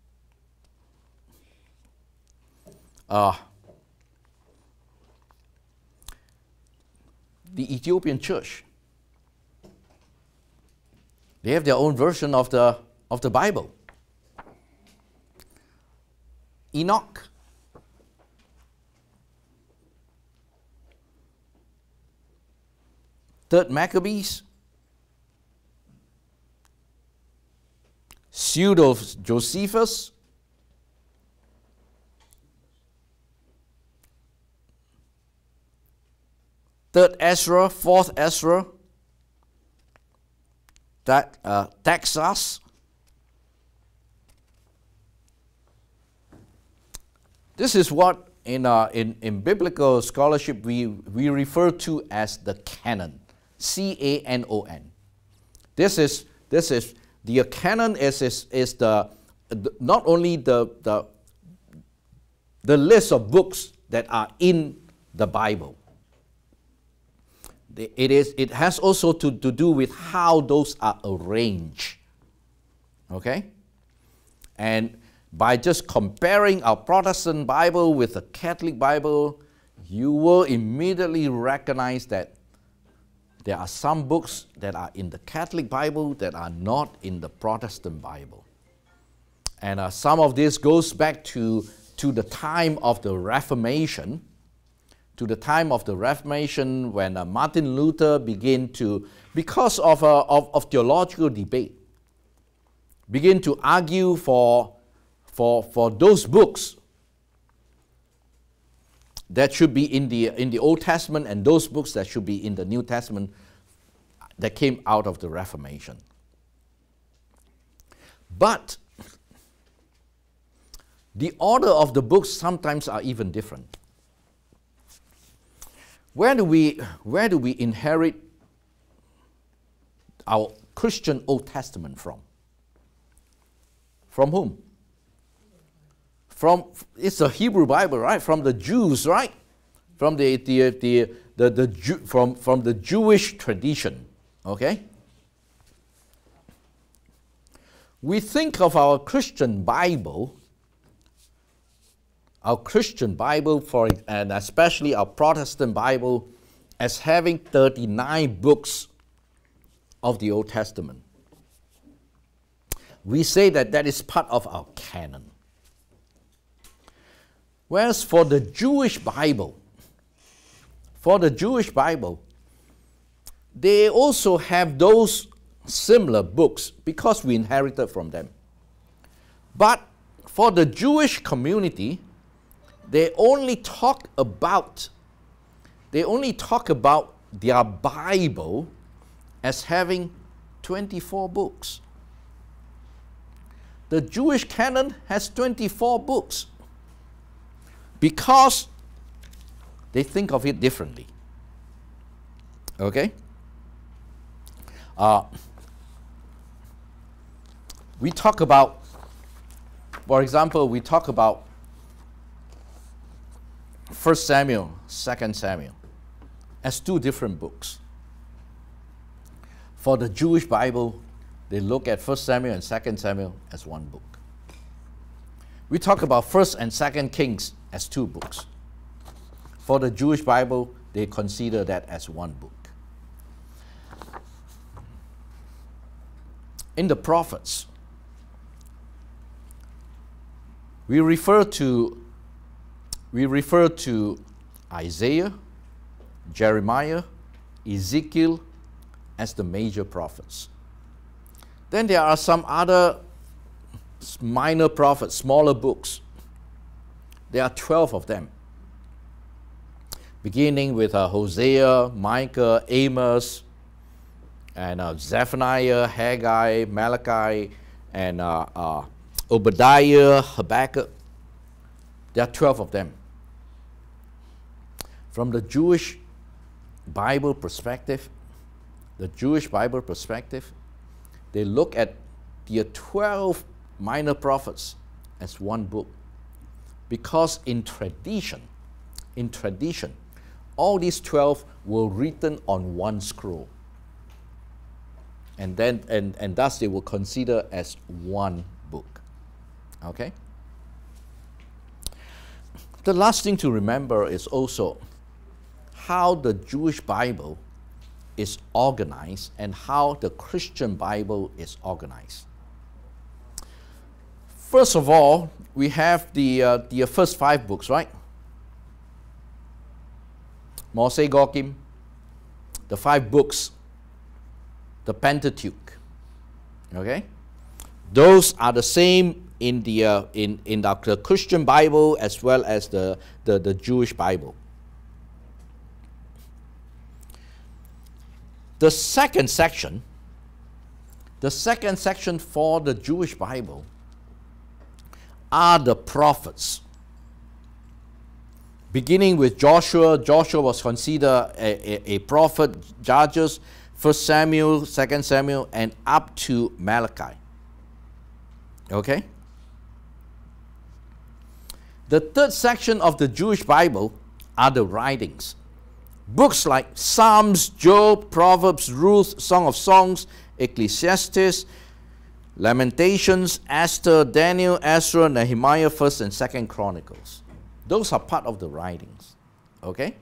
Uh, the Ethiopian church, they have their own version of the, of the Bible. Enoch, Third Maccabees, Pseudo Josephus, Third Ezra, Fourth Ezra, that uh, Texas. This is what in, uh, in, in biblical scholarship we, we refer to as the canon, C A N O N. This is, this is the canon is, is, is the, the not only the, the, the list of books that are in the Bible. It, is, it has also to, to do with how those are arranged. Okay? And by just comparing our Protestant Bible with the Catholic Bible, you will immediately recognize that there are some books that are in the Catholic Bible that are not in the Protestant Bible. And uh, some of this goes back to, to the time of the Reformation, to the time of the Reformation when uh, Martin Luther began to, because of, uh, of, of theological debate, begin to argue for, for, for those books that should be in the, in the Old Testament and those books that should be in the New Testament that came out of the Reformation. But the order of the books sometimes are even different. Where do we, where do we inherit our Christian Old Testament from? From whom? From, it's a Hebrew Bible, right? From the Jews, right? From the, the, the, the, the Jew, from, from the Jewish tradition, okay? We think of our Christian Bible, our Christian Bible, for, and especially our Protestant Bible, as having thirty-nine books of the Old Testament. We say that that is part of our canon. Whereas for the Jewish Bible, for the Jewish Bible, they also have those similar books because we inherited from them. But for the Jewish community, they only talk about, they only talk about their Bible as having twenty-four books. The Jewish canon has twenty-four books because they think of it differently. Okay? Uh, we talk about, for example, we talk about First Samuel, Second Samuel as two different books. For the Jewish Bible, they look at First Samuel and Second Samuel as one book. We talk about First and Second Kings as two books. For the Jewish Bible, they consider that as one book. In the prophets, we refer to we refer to Isaiah, Jeremiah, Ezekiel as the major prophets. Then there are some other minor prophets, smaller books. There are twelve of them, beginning with uh, Hosea, Micah, Amos, and uh, Zephaniah, Haggai, Malachi, and uh, uh, Obadiah, Habakkuk. There are twelve of them. From the Jewish Bible perspective, the Jewish Bible perspective, they look at the twelve minor prophets as one book. Because in tradition, in tradition, all these twelve were written on one scroll. And then and, and thus they were considered as one book. Okay? The last thing to remember is also how the Jewish Bible is organized and how the Christian Bible is organized. First of all, we have the, uh, the first five books, right? Mose Gogim, the five books, the Pentateuch. Okay? Those are the same in the, uh, in, in the, the Christian Bible as well as the, the, the Jewish Bible. The second section, the second section for the Jewish Bible are the prophets. Beginning with Joshua, Joshua was considered a, a, a prophet, Judges, First Samuel, Second Samuel, and up to Malachi. Okay? The third section of the Jewish Bible are the writings. Books like Psalms, Job, Proverbs, Ruth, Song of Songs, Ecclesiastes, Lamentations, Esther, Daniel, Ezra, Nehemiah, First and Second Chronicles. Those are part of the writings. Okay?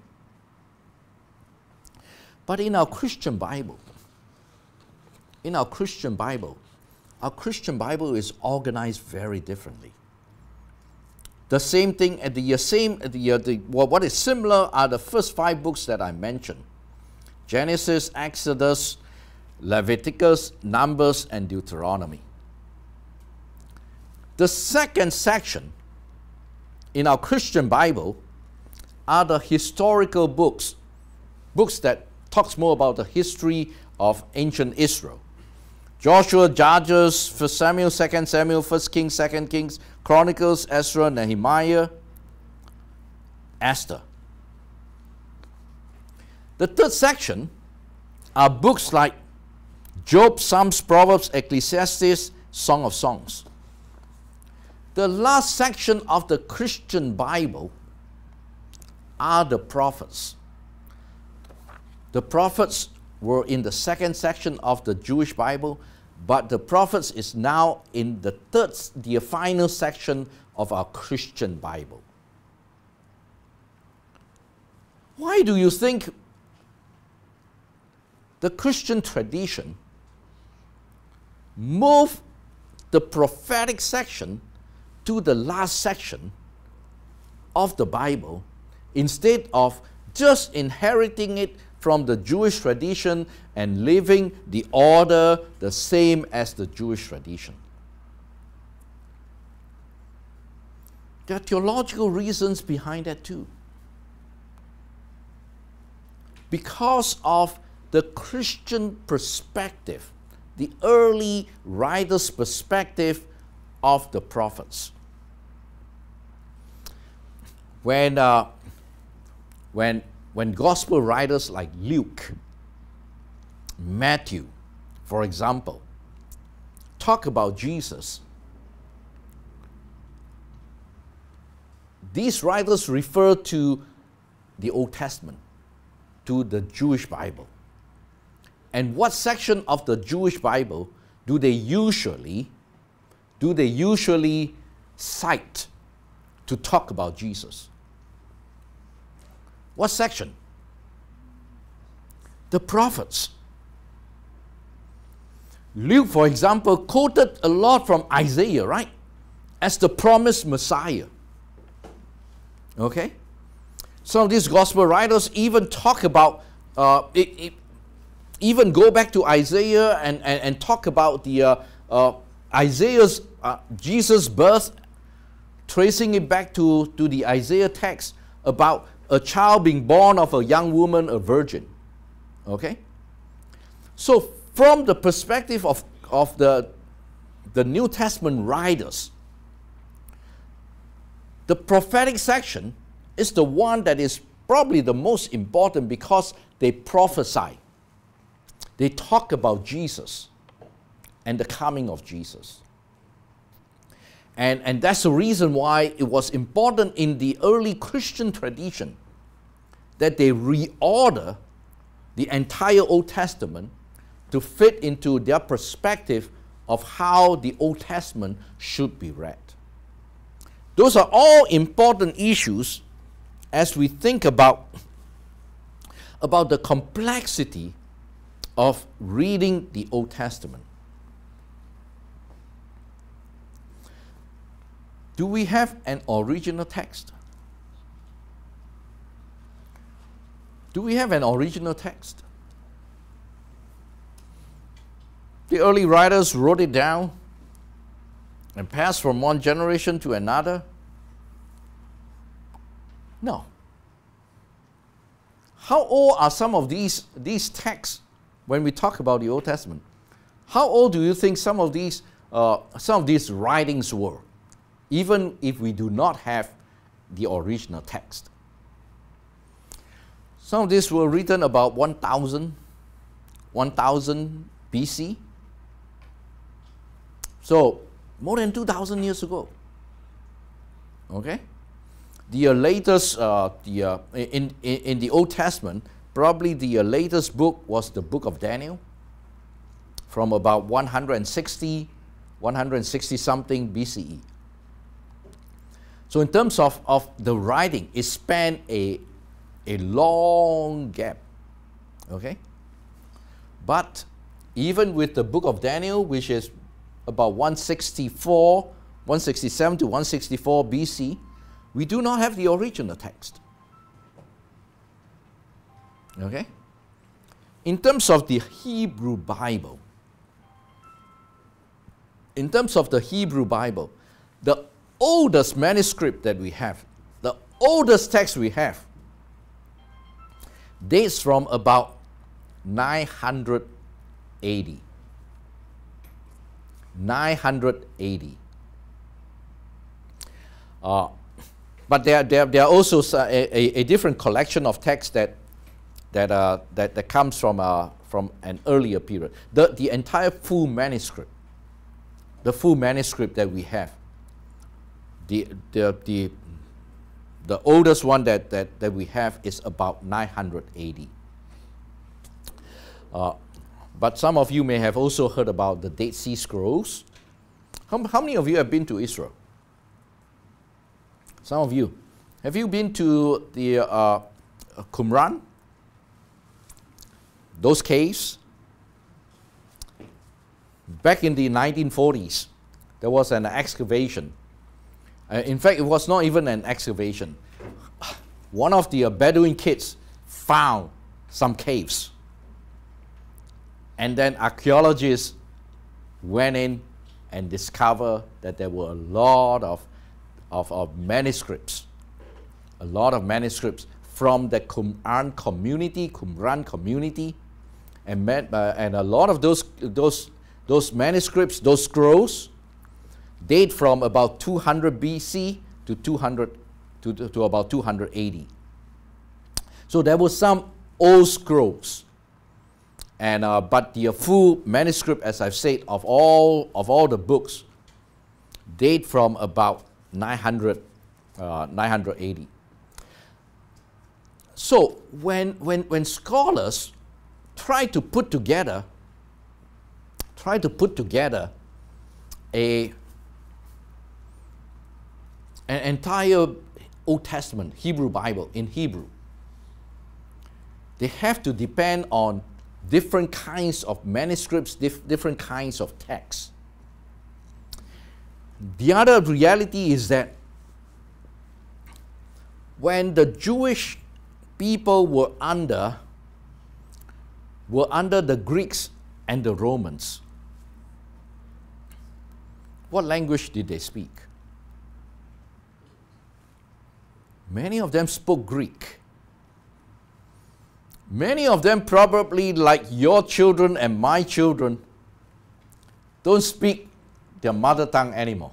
But in our Christian Bible, in our Christian Bible, our Christian Bible is organized very differently. The same thing, at the same, the, uh, the, what is similar are the first five books that I mentioned. Genesis, Exodus, Leviticus, Numbers, and Deuteronomy. The second section in our Christian Bible are the historical books, books that talks more about the history of ancient Israel. Joshua, Judges, First Samuel, Second Samuel, First Kings, Second Kings, Chronicles, Ezra, Nehemiah, Esther. The third section are books like Job, Psalms, Proverbs, Ecclesiastes, Song of Songs. The last section of the Christian Bible are the prophets. The prophets were in the second section of the Jewish Bible, but the prophets is now in the third, the final section of our Christian Bible. Why do you think the Christian tradition moved the prophetic section to the last section of the Bible instead of just inheriting it from the Jewish tradition and living the order the same as the Jewish tradition? There are theological reasons behind that too. Because of the Christian perspective, the early writers' perspective of the prophets. When, uh, when When gospel writers like Luke, Matthew, for example, talk about Jesus, these writers refer to the Old Testament, to the Jewish Bible. And what section of the Jewish Bible do they usually, do they usually cite to talk about Jesus? What section? The prophets. Luke, for example, quoted a lot from Isaiah, right? As the promised Messiah. Okay? Some of these gospel writers even talk about, uh, it, it, even go back to Isaiah and, and, and talk about the uh, uh, Isaiah's, uh, Jesus' birth, tracing it back to, to the Isaiah text about a child being born of a young woman, a virgin. Okay? So from the perspective of, of the, the New Testament writers, the prophetic section is the one that is probably the most important because they prophesy. They talk about Jesus and the coming of Jesus. And, and that's the reason why it was important in the early Christian tradition that they reorder the entire Old Testament to fit into their perspective of how the Old Testament should be read. Those are all important issues as we think about, about the complexity of reading the Old Testament. Do we have an original text? Do we have an original text? The early writers wrote it down and passed from one generation to another? No. How old are some of these, these texts when we talk about the Old Testament? How old do you think some of these, uh, some of these writings were, even if we do not have the original text? Some of these were written about one thousand, one thousand B C. So, more than two thousand years ago. Okay? The uh, latest, uh, the, uh, in, in, in the Old Testament, probably the uh, latest book was the book of Daniel, from about one hundred sixty, one hundred sixty something B C E. So in terms of, of the writing, it spanned a, a long gap, okay? But even with the book of Daniel, which is about one sixty-four, one sixty-seven to one sixty-four B C, we do not have the original text, okay? In terms of the Hebrew Bible, in terms of the Hebrew Bible, the oldest manuscript that we have, the oldest text we have, dates from about nine hundred eighty. nine hundred eighty. Uh, but there, there, there are also a, a, a different collection of texts that, that, uh, that, that comes from, uh, from an earlier period. The, the entire full manuscript, the full manuscript that we have, The, the, the, the oldest one that, that, that we have is about nine hundred eighty. Uh, but some of you may have also heard about the Dead Sea Scrolls. How, how many of you have been to Israel? Some of you. Have you been to the uh, Qumran? Those caves? Back in the nineteen forties, there was an excavation. Uh, in fact, it was not even an excavation. One of the uh, Bedouin kids found some caves. And then archaeologists went in and discovered that there were a lot of, of, of manuscripts, a lot of manuscripts from the Qumran community, Qumran community, and, met, uh, and a lot of those, those, those manuscripts, those scrolls, date from about two hundred B C to two hundred to, to, to about two hundred eighty. So there were some old scrolls, and uh, but the uh, full manuscript, as I've said, of all of all the books, date from about nine hundred, uh, nine hundred eighty. So when when when scholars try to put together, try to put together a an entire Old Testament Hebrew Bible in Hebrew, they have to depend on different kinds of manuscripts, dif different kinds of texts. The other reality is that when the Jewish people were under, were under the Greeks and the Romans, what language did they speak? Many of them spoke Greek. Many of them, probably like your children and my children, don't speak their mother tongue anymore.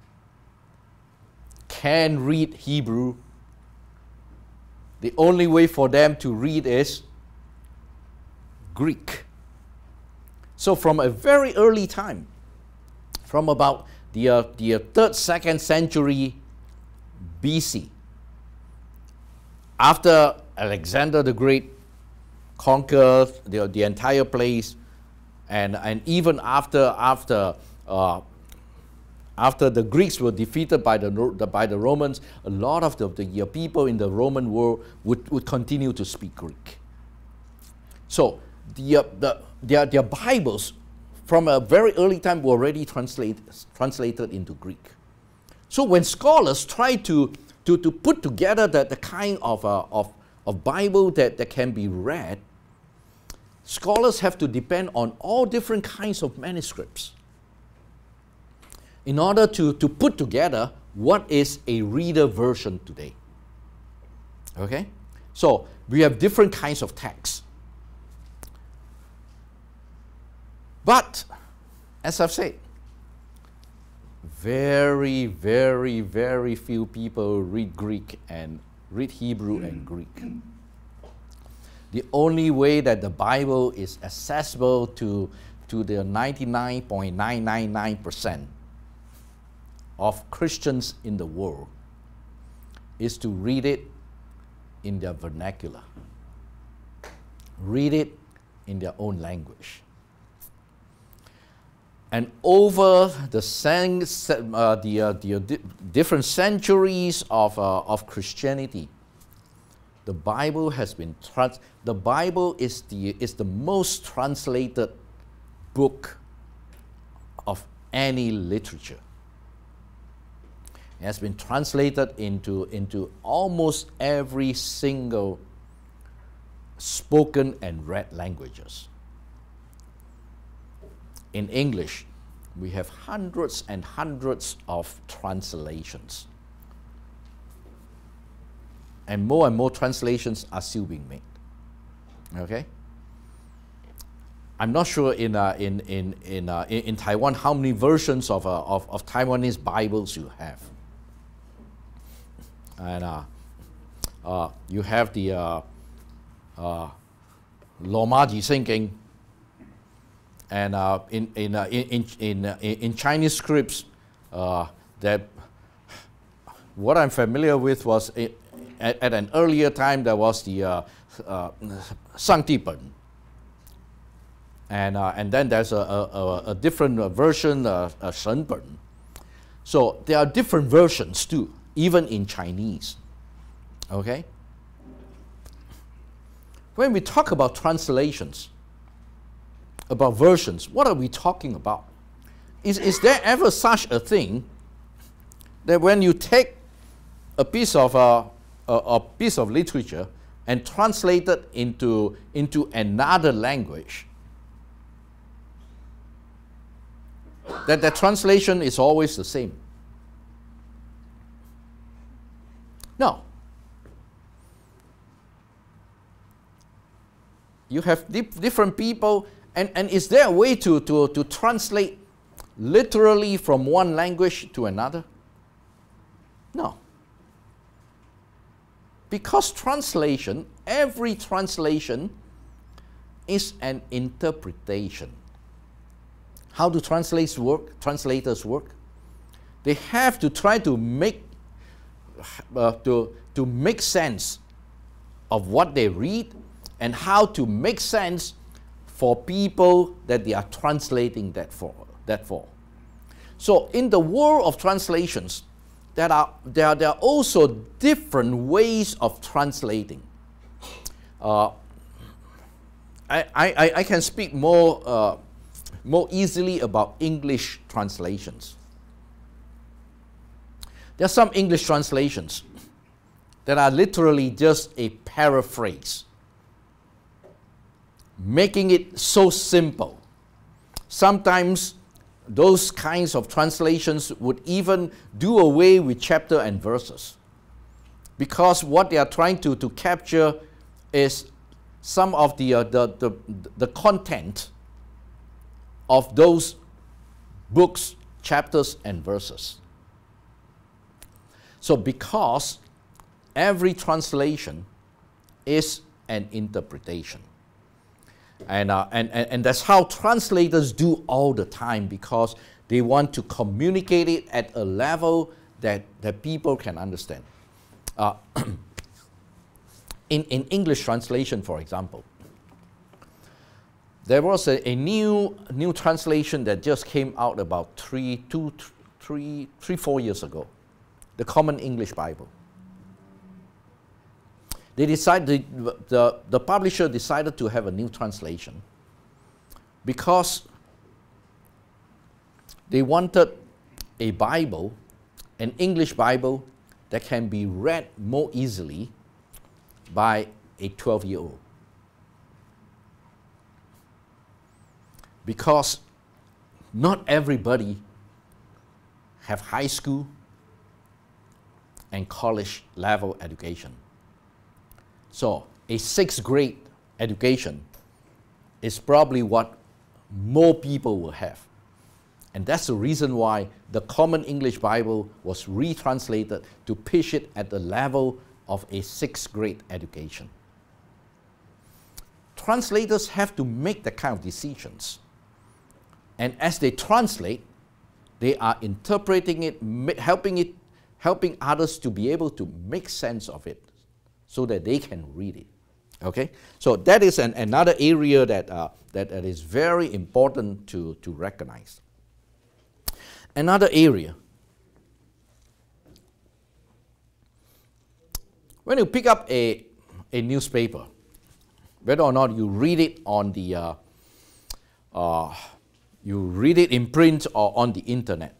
Can read Hebrew. The only way for them to read is Greek. So from a very early time, from about the, uh, the third, second century B C, after Alexander the Great conquered the, the entire place, and, and even after, after, uh, after the Greeks were defeated by the, the, by the Romans, a lot of the, the uh, people in the Roman world would, would continue to speak Greek. So the, uh, the, their, their Bibles from a very early time were already translate, translated into Greek. So when scholars try to, to, to put together the, the kind of, uh, of, of Bible that, that can be read, scholars have to depend on all different kinds of manuscripts in order to, to put together what is a reader version today. Okay? So we have different kinds of texts. But, as I've said, very, very, very few people read Greek and read Hebrew and Greek. The only way that the Bible is accessible to, to the ninety-nine point nine nine nine percent of Christians in the world is to read it in their vernacular. Read it in their own language. And over the, sen uh, the, uh, the uh, di different centuries of, uh, of Christianity, the Bible has been trans the Bible is the is the most translated book of any literature. It has been translated into into almost every single spoken and read languages. In English, we have hundreds and hundreds of translations. And more and more translations are still being made. Okay? I'm not sure in, uh, in, in, in, uh, in, in Taiwan how many versions of, uh, of, of Taiwanese Bibles you have. And uh, uh, you have the uh, uh, Loma Ji Sing King. And uh, in, in, uh, in, in, uh, in Chinese scripts, uh, that what I'm familiar with was it, at, at an earlier time there was the uh, uh, Shang Di Ben. And, uh, and then there's a, a, a different uh, version, uh, uh, Shen Ben. So there are different versions too, even in Chinese. Okay? When we talk about translations, about versions, what are we talking about? Is, is there ever such a thing that when you take a piece of, uh, a, a piece of literature and translate it into, into another language, that the translation is always the same? No. You have di different people. And, and is there a way to, to, to translate literally from one language to another? No. Because translation, every translation is an interpretation. How do translators work? Translators work? They have to try to make, uh, to, to make sense of what they read and how to make sense for people that they are translating that for. That for. So in the world of translations, there are, there are, there are also different ways of translating. Uh, I, I, I can speak more, uh, more easily about English translations. There are some English translations that are literally just a paraphrase, making it so simple. Sometimes those kinds of translations would even do away with chapter and verses, because what they are trying to, to capture is some of the, uh, the, the, the content of those books, chapters and verses. So because every translation is an interpretation. And, uh, and, and, and that's how translators do all the time, because they want to communicate it at a level that, that people can understand. Uh, in, in English translation, for example, there was a, a new new translation that just came out about three, two, three, three, four years ago, the Common English Bible. They decided, the, the, the publisher decided to have a new translation because they wanted a Bible, an English Bible, that can be read more easily by a twelve-year-old. Because not everybody have high school and college level education. So a sixth grade education is probably what more people will have. And that's the reason why the Common English Bible was retranslated to pitch it at the level of a sixth grade education. Translators have to make that kind of decisions. And as they translate, they are interpreting it, helping it, helping others to be able to make sense of it so that they can read it. Okay? So that is an, another area that, uh, that, that is very important to, to recognize. Another area. When you pick up a, a newspaper, whether or not you read it on the, uh, uh, you read it in print or on the internet,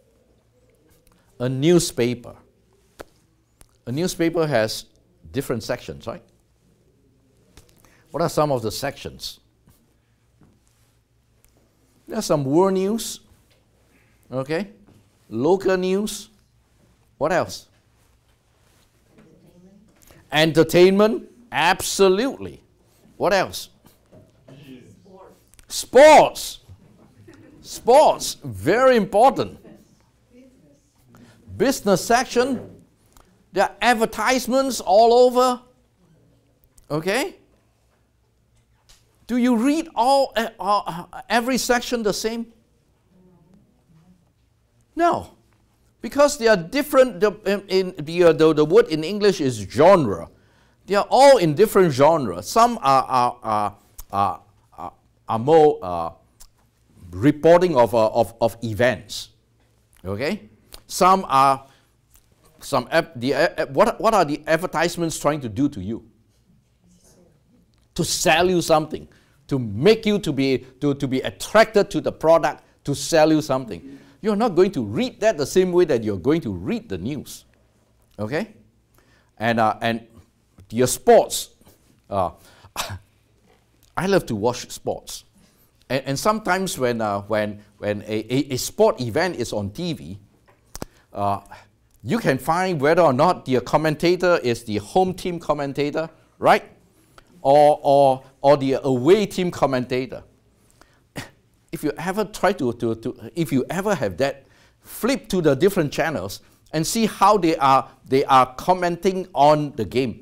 a newspaper, a newspaper has different sections, right? What are some of the sections? There's some world news, okay? Local news. What else? Entertainment. Entertainment, absolutely. What else? Sports. Sports. Sports, very important. Business. Business section. There are advertisements all over. Okay? Do you read all uh, uh, every section the same? No, because they are different. The, in, in the, uh, the the word in English is genre. They are all in different genres. Some are are are are, are, are more uh, reporting of, uh, of of events. Okay, some are some the uh, what what are the advertisements trying to do to you? To sell you something, to make you to be to, to be attracted to the product, to sell you something. You're not going to read that the same way that you're going to read the news. Okay? And uh, and your sports. Uh, I love to watch sports. And, and sometimes when uh, when when a, a, a sport event is on T V, uh, you can find whether or not the commentator is the home team commentator, right? Or, or, or the away team commentator. If you ever try to, to, to, if you ever have that, flip to the different channels and see how they are, they are commenting on the game.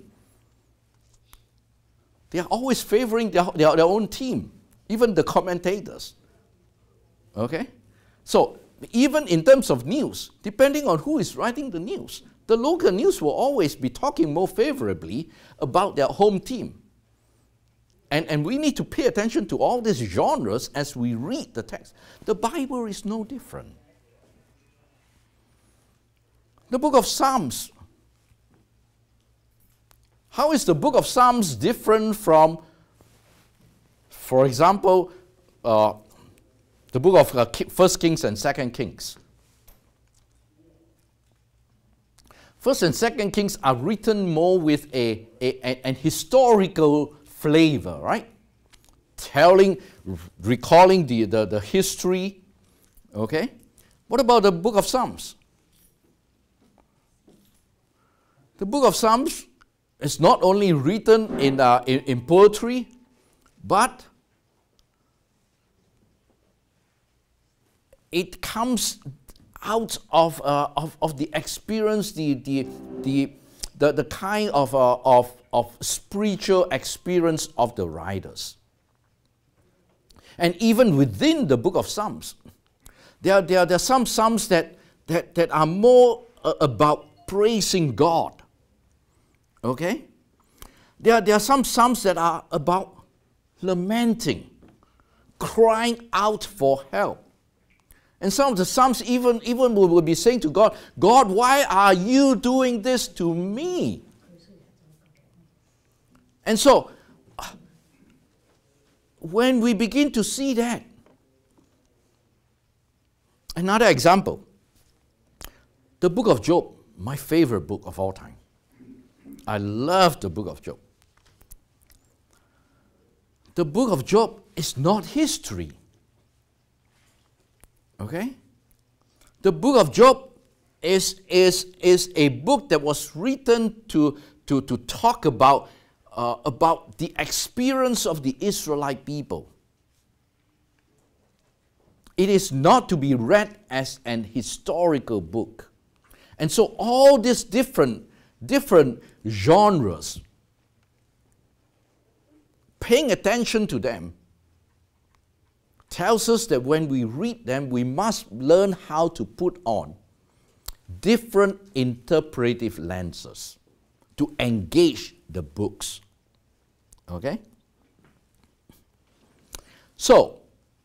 They are always favoring their, their, their own team, even the commentators. Okay? So, even in terms of news, depending on who is writing the news, the local news will always be talking more favorably about their home team. And, and we need to pay attention to all these genres as we read the text. The Bible is no different. The book of Psalms. How is the book of Psalms different from, for example, uh, the book of uh, First Kings and Second Kings? First and Second Kings are written more with a, a, a, an historical flavor, right? Telling, recalling the, the, the history, okay? What about the book of Psalms? The book of Psalms is not only written in, uh, in, in poetry, but it comes out of, uh, of, of the experience, the, the, the, the, the kind of, uh, of, of spiritual experience of the writers. And even within the book of Psalms, there are, there are, there are some Psalms that, that, that are more uh, about praising God. Okay? There are, there are some psalms that are about lamenting, crying out for help. And some of the psalms even, even will, will be saying to God, God, why are you doing this to me? And so, when we begin to see that, another example, the book of Job, my favorite book of all time. I love the book of Job. The book of Job is not history. Okay? The book of Job is, is, is a book that was written to, to, to talk about, uh, about the experience of the Israelite people. It is not to be read as an historical book. And so all these different, different genres, paying attention to them, tells us that when we read them, we must learn how to put on different interpretive lenses to engage the books. Okay? So,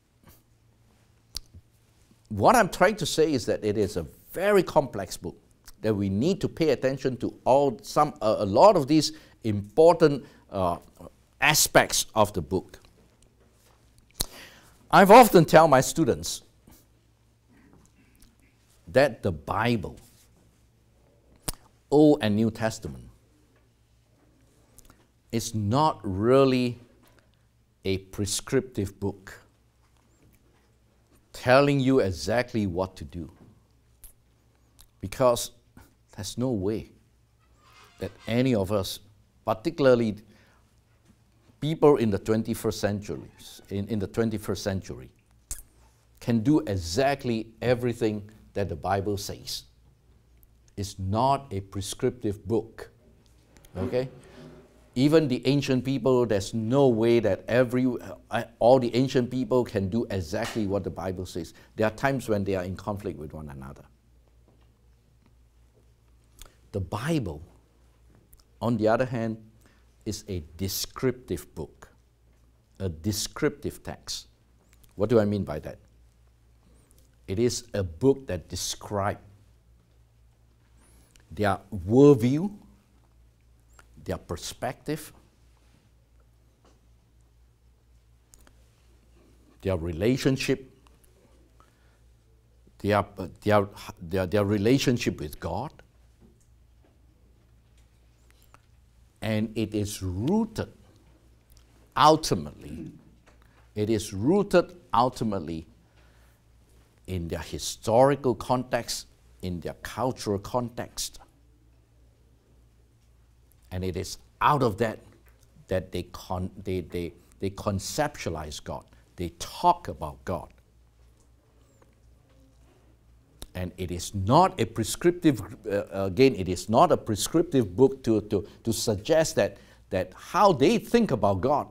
what I'm trying to say is that it is a very complex book, that we need to pay attention to all some uh, a lot of these important uh, aspects of the book. I've often tell my students that the Bible, Old and New Testament, is not really a prescriptive book telling you exactly what to do. Because there's no way that any of us, particularly people in the twenty-first century, in, in the twenty-first century, can do exactly everything that the Bible says. It's not a prescriptive book. Okay? Even the ancient people, there's no way that every uh, all the ancient people can do exactly what the Bible says. There are times when they are in conflict with one another. The Bible, on the other hand, is a descriptive book, a descriptive text. What do I mean by that? It is a book that describes their worldview, their perspective, their relationship, their, their, their, their relationship with God. And it is rooted ultimately, it is rooted ultimately in their historical context, in their cultural context. And it is out of that that they, con they, they, they conceptualize God. They talk about God. And it is not a prescriptive, uh, again, it is not a prescriptive book to, to, to suggest that, that how they think about God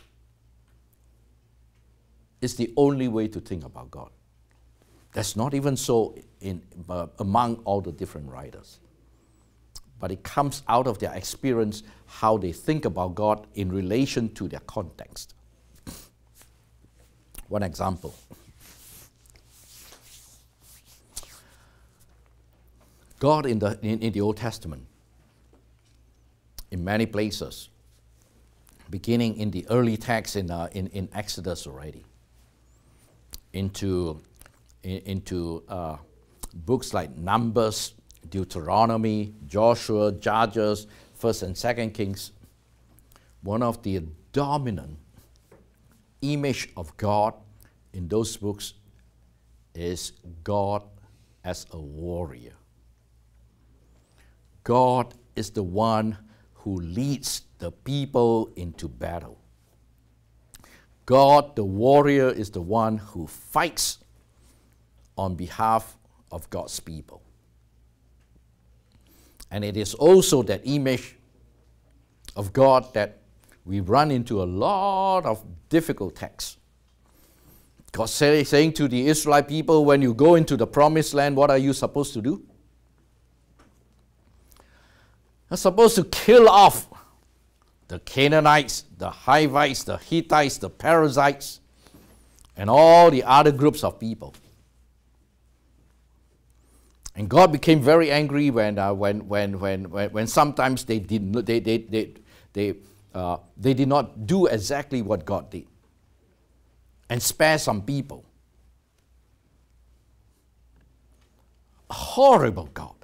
is the only way to think about God. That's not even so in, uh, among all the different writers. But it comes out of their experience, how they think about God in relation to their context. One example. God in the, in, in the Old Testament, in many places, beginning in the early text in, uh, in, in Exodus already, into, in, into uh, books like Numbers, Deuteronomy, Joshua, Judges, First and Second Kings, one of the dominant image of God in those books is God as a warrior. God is the one who leads the people into battle. God, the warrior, is the one who fights on behalf of God's people. And it is also that image of God that we run into a lot of difficult texts. God say, saying to the Israelite people, when you go into the promised land, what are you supposed to do? You're supposed to kill off the Canaanites, the Hivites, the Hittites, the Perizzites, and all the other groups of people. And God became very angry when, uh, when, when, when, when, when sometimes they did not, they, they, they, they, uh, they did not do exactly what God did and spare some people. A horrible God.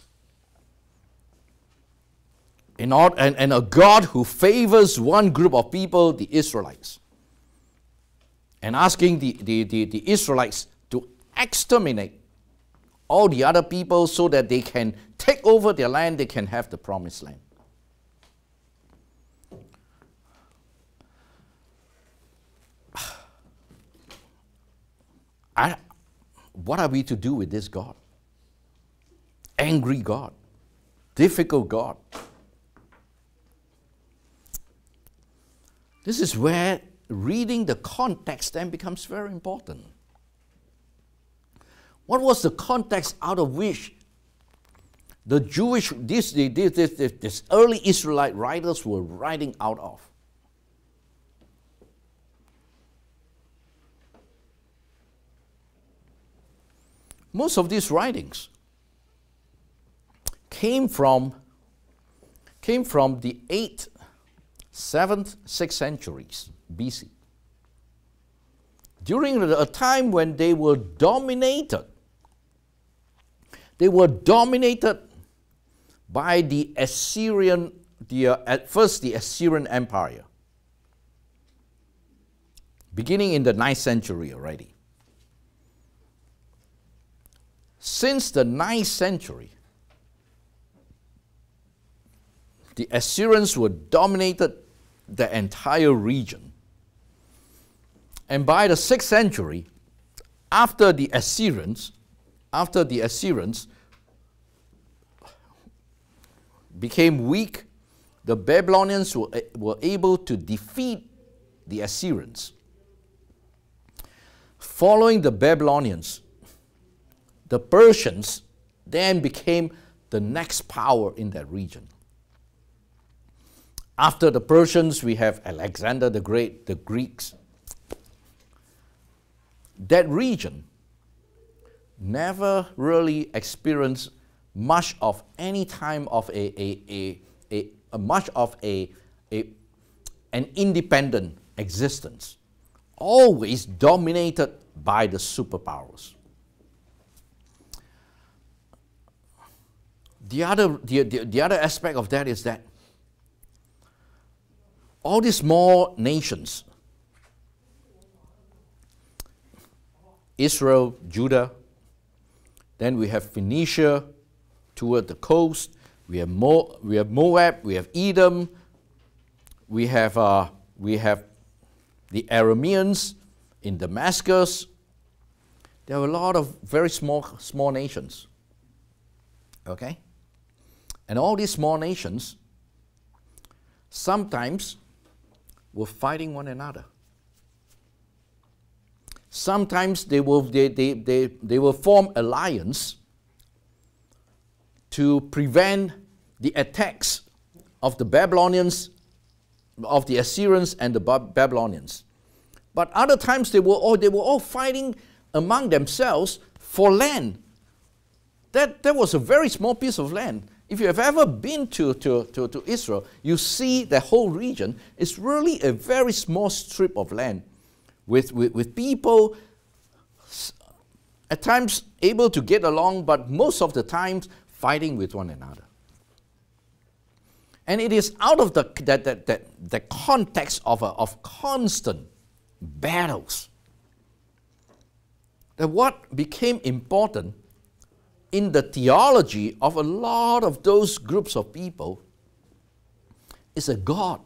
In all, and, and a God who favors one group of people, the Israelites, and asking the, the, the, the Israelites to exterminate all the other people so that they can take over their land, they can have the promised land. I, what are we to do with this God? Angry God, difficult God. This is where reading the context then becomes very important. What was the context out of which the Jewish, this, this, this, this, this early Israelite writers were writing out of? Most of these writings came from, came from the eighth, seventh, sixth centuries B C. During a time when they were dominated, they were dominated by the Assyrian, the, uh, at first the Assyrian Empire, beginning in the ninth century already. Since the ninth century, the Assyrians were dominated the entire region. And by the sixth century, after the Assyrians, after the Assyrians became weak, the Babylonians were, were able to defeat the Assyrians. Following the Babylonians, the Persians then became the next power in that region. After the Persians, we have Alexander the Great, the Greeks. That region never really experienced much of any time of a, a, a, a, a much of a, a an independent existence, always dominated by the superpowers. The other, the, the, the other aspect of that is that all these small nations, Israel, Judah, then we have Phoenicia toward the coast, we have, Mo, we have Moab, we have Edom, we have, uh, we have the Arameans in Damascus. There are a lot of very small, small nations, okay? And all these small nations sometimes were fighting one another. Sometimes they will, they, they, they, they will form alliance to prevent the attacks of the Babylonians, of the Assyrians and the Babylonians. But other times they were all, they were all fighting among themselves for land. That, that was a very small piece of land. If you have ever been to, to, to, to Israel, you see the whole region is really a very small strip of land with, with, with people at times able to get along, but most of the times fighting with one another. And it is out of the, that, that, that, the context of, a, of constant battles that what became important in the theology of a lot of those groups of people is a God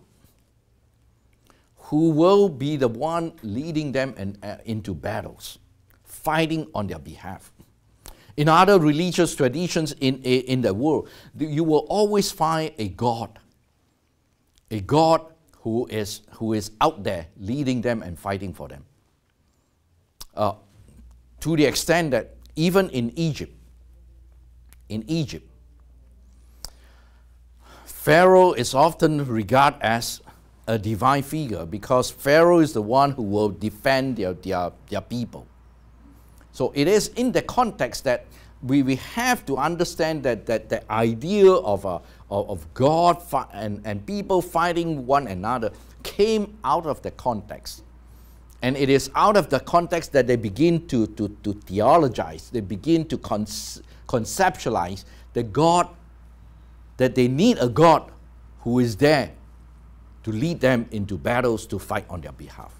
who will be the one leading them in, uh, into battles, fighting on their behalf. In other religious traditions in, in the world, you will always find a God, a God who is, who is out there leading them and fighting for them. Uh, to the extent that even in Egypt, in Egypt, Pharaoh is often regarded as a divine figure because Pharaoh is the one who will defend their, their, their people. So it is in the context that we, we have to understand that, that the idea of, a, of, of God and, and people fighting one another came out of the context. And it is out of the context that they begin to, to, to theologize, they begin to conce conceptualize the God, that they need a God who is there to lead them into battles to fight on their behalf.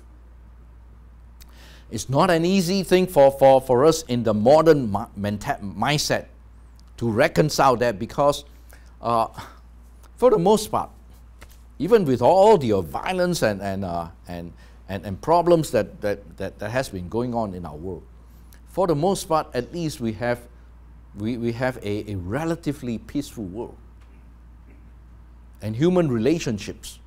It's not an easy thing for, for, for us in the modern mindset to reconcile that because uh, for the most part, even with all the violence and, and, uh, and, and, and problems that, that, that, that has been going on in our world, for the most part, at least we have, we, we have a, a relatively peaceful world. And human relationships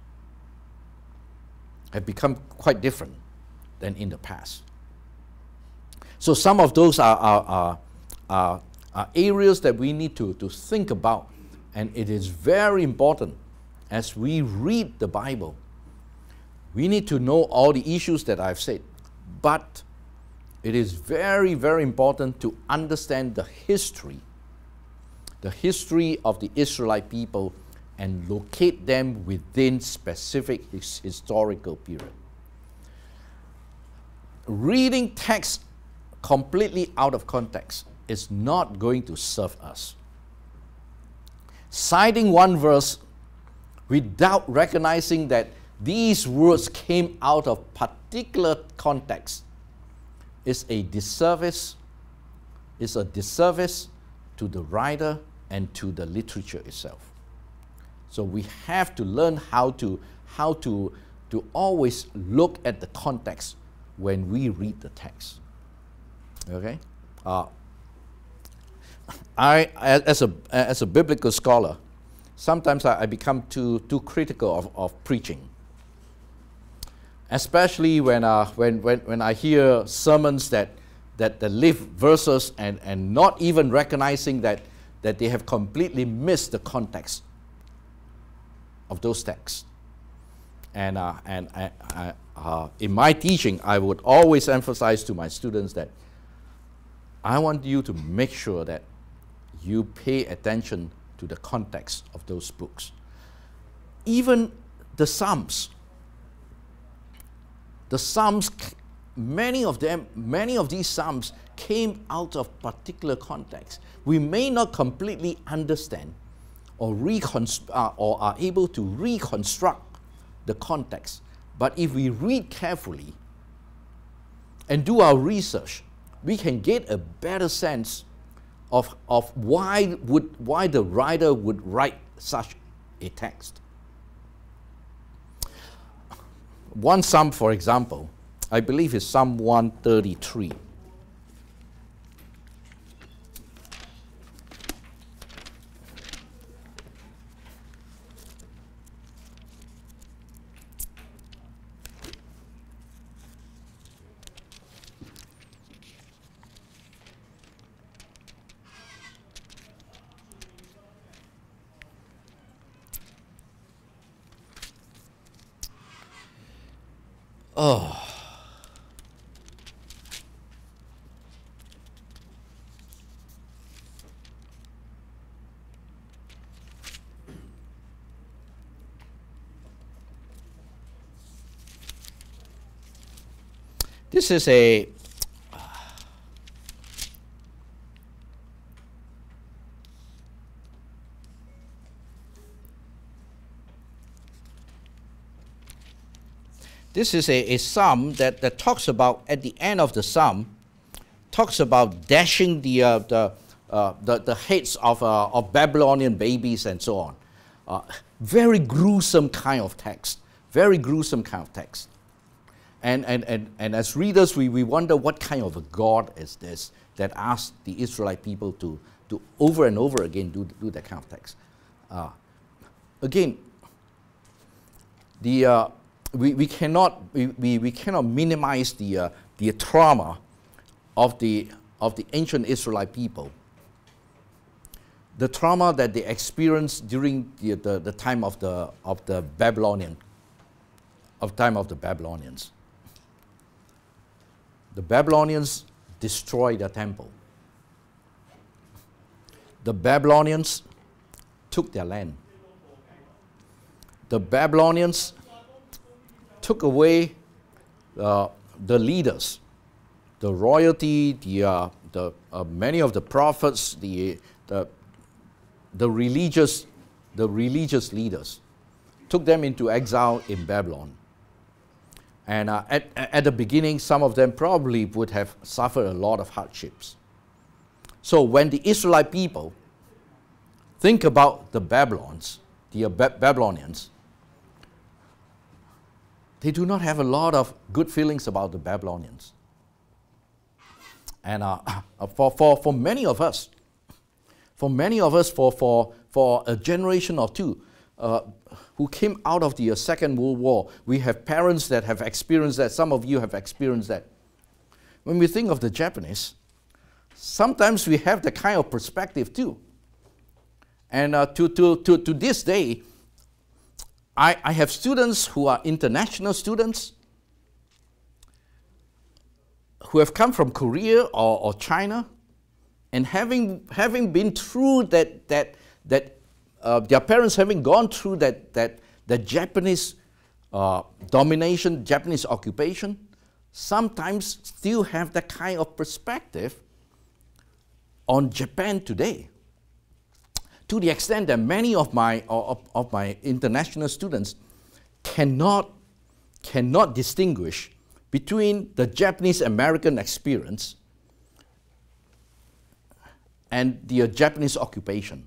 have become quite different than in the past. So some of those are, are, are, are, are areas that we need to, to think about, and it is very important as we read the Bible. We need to know all the issues that I've said, but it is very, very important to understand the history, the history of the Israelite people, and locate them within specific his historical period. Reading text completely out of context is not going to serve us. Citing one verse without recognizing that these words came out of particular context is a disservice, is a disservice to the writer and to the literature itself. So we have to learn how to, how to, to always look at the context when we read the text. Okay? Uh, I, as a, as a biblical scholar, sometimes I, I become too, too critical of, of preaching. Especially when, uh, when, when, when I hear sermons that, that, that lift verses and, and not even recognizing that, that they have completely missed the context of those texts. And, uh, and I, I, uh, in my teaching, I would always emphasize to my students that I want you to make sure that you pay attention to the context of those books. Even the Psalms. The Psalms, many of them, many of these Psalms came out of particular context. We may not completely understand or, reconst uh, or are able to reconstruct the context, but if we read carefully and do our research, we can get a better sense of, of why, would, why the writer would write such a text. One psalm, for example, I believe is Psalm one thirty-three. Oh. This is a This is a, a psalm that, that talks about, at the end of the psalm, talks about dashing the, uh, the, uh, the, the heads of, uh, of Babylonian babies and so on. Uh, very gruesome kind of text. Very gruesome kind of text. And, and, and, and as readers, we, we wonder what kind of a God is this that asked the Israelite people to, to over and over again do, do that kind of text. Uh, again, the... Uh, We, we, cannot, we, we, we cannot minimize the, uh, the trauma of the, of the ancient Israelite people. the trauma that they experienced during the, the, the time of the, of the Babylonian, of time of the Babylonians. The Babylonians destroyed the temple. The Babylonians took their land. The Babylonians took away uh, the leaders, the royalty, the, uh, the uh, many of the prophets, the, the, the religious, the religious leaders, took them into exile in Babylon. And uh, at, at the beginning, some of them probably would have suffered a lot of hardships. So when the Israelite people think about the Babylons, the uh, ba Babylonians, they do not have a lot of good feelings about the Babylonians. And uh, for, for, for many of us, for many of us, for, for, for a generation or two, uh, who came out of the uh, Second World War, we have parents that have experienced that. Some of you have experienced that. When we think of the Japanese, sometimes we have the kind of perspective too. And uh, to, to, to, to this day, I, I have students who are international students who have come from Korea or, or China, and having, having been through that, that, that uh, their parents having gone through that, that, that Japanese uh, domination, Japanese occupation, sometimes still have that kind of perspective on Japan today. To the extent that many of my, of, of my international students cannot, cannot distinguish between the Japanese-American experience and the uh, Japanese occupation.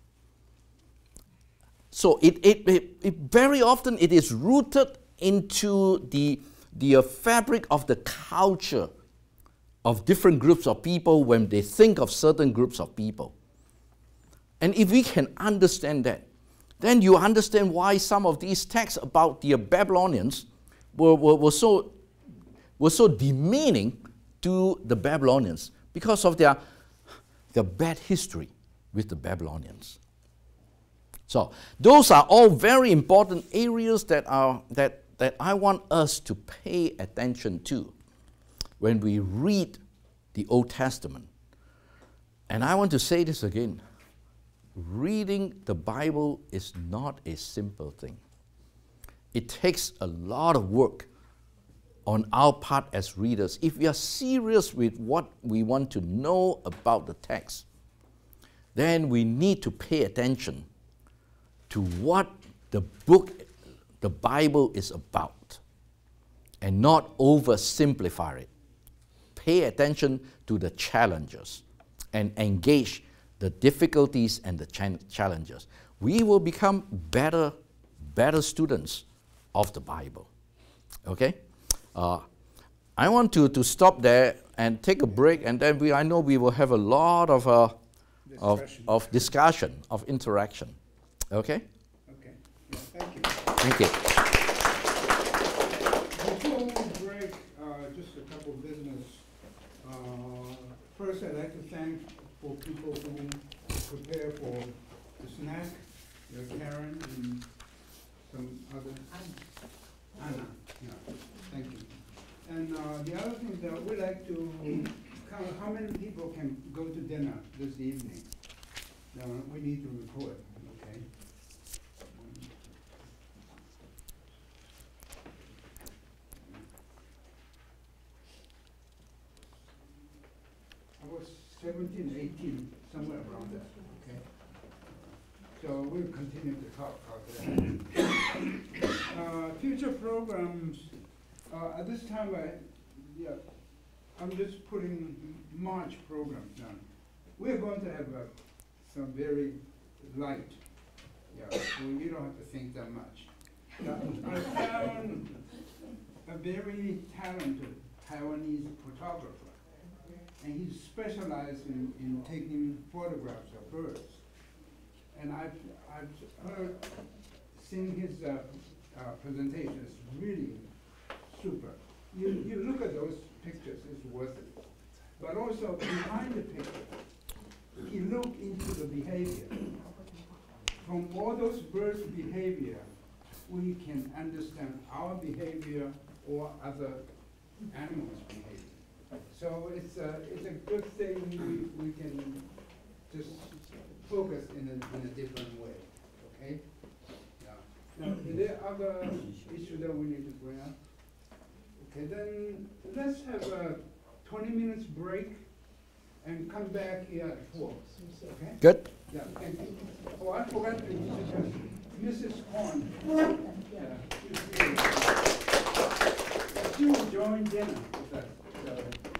So it, it, it, it very often it is rooted into the, the uh, fabric of the culture of different groups of people when they think of certain groups of people. And if we can understand that, then you understand why some of these texts about the Babylonians were, were, were, so, were so demeaning to the Babylonians because of their, their bad history with the Babylonians. So those are all very important areas that, are, that, that I want us to pay attention to when we read the Old Testament. And I want to say this again. Reading the Bible is not a simple thing. It takes a lot of work on our part as readers. If we are serious with what we want to know about the text, then we need to pay attention to what the book, the Bible is about, and not oversimplify it. Pay attention to the challenges and engage the difficulties and the ch challenges. We will become better, better students of the Bible. Okay? Uh, I want to, to stop there and take a break, and then we, I know we will have a lot of, uh, of, of discussion, of interaction. Okay? Okay. Yeah, thank you. Thank you. Before we break, uh, just a couple of business. Uh, first, I'd like to thank for people who prepare for the snack, you know, Karen and some other. Anna. Anna, yeah, thank you. And uh, the other thing that we'd like to count how many people can go to dinner this evening. Now, we need to report, okay? I was seventeen, eighteen, somewhere around that, okay? So we'll continue to talk about that. uh, future programs, uh, at this time, I, yeah, I'm just putting March programs down. We're going to have uh, some very light, yeah, so you don't have to think that much. Uh, I found a very talented Taiwanese photographer, and he's specialized in, in taking photographs of birds. And I've, I've heard, seen his uh, uh, presentation. It's really super. You, you look at those pictures, it's worth it. But also behind the picture, he looks look into the behavior. From all those birds' behavior, we can understand our behavior or other animals' behavior. So it's a, it's a good thing we, we can just focus in a, in a different way, okay? Yeah. Now, are there other issues that we need to bring up? Okay, then let's have a twenty minutes break and come back here at four, okay? Good. Yeah, thank you. Oh, I forgot to introduce Missus Horn. Yeah, she's here. She will join dinner with us. So.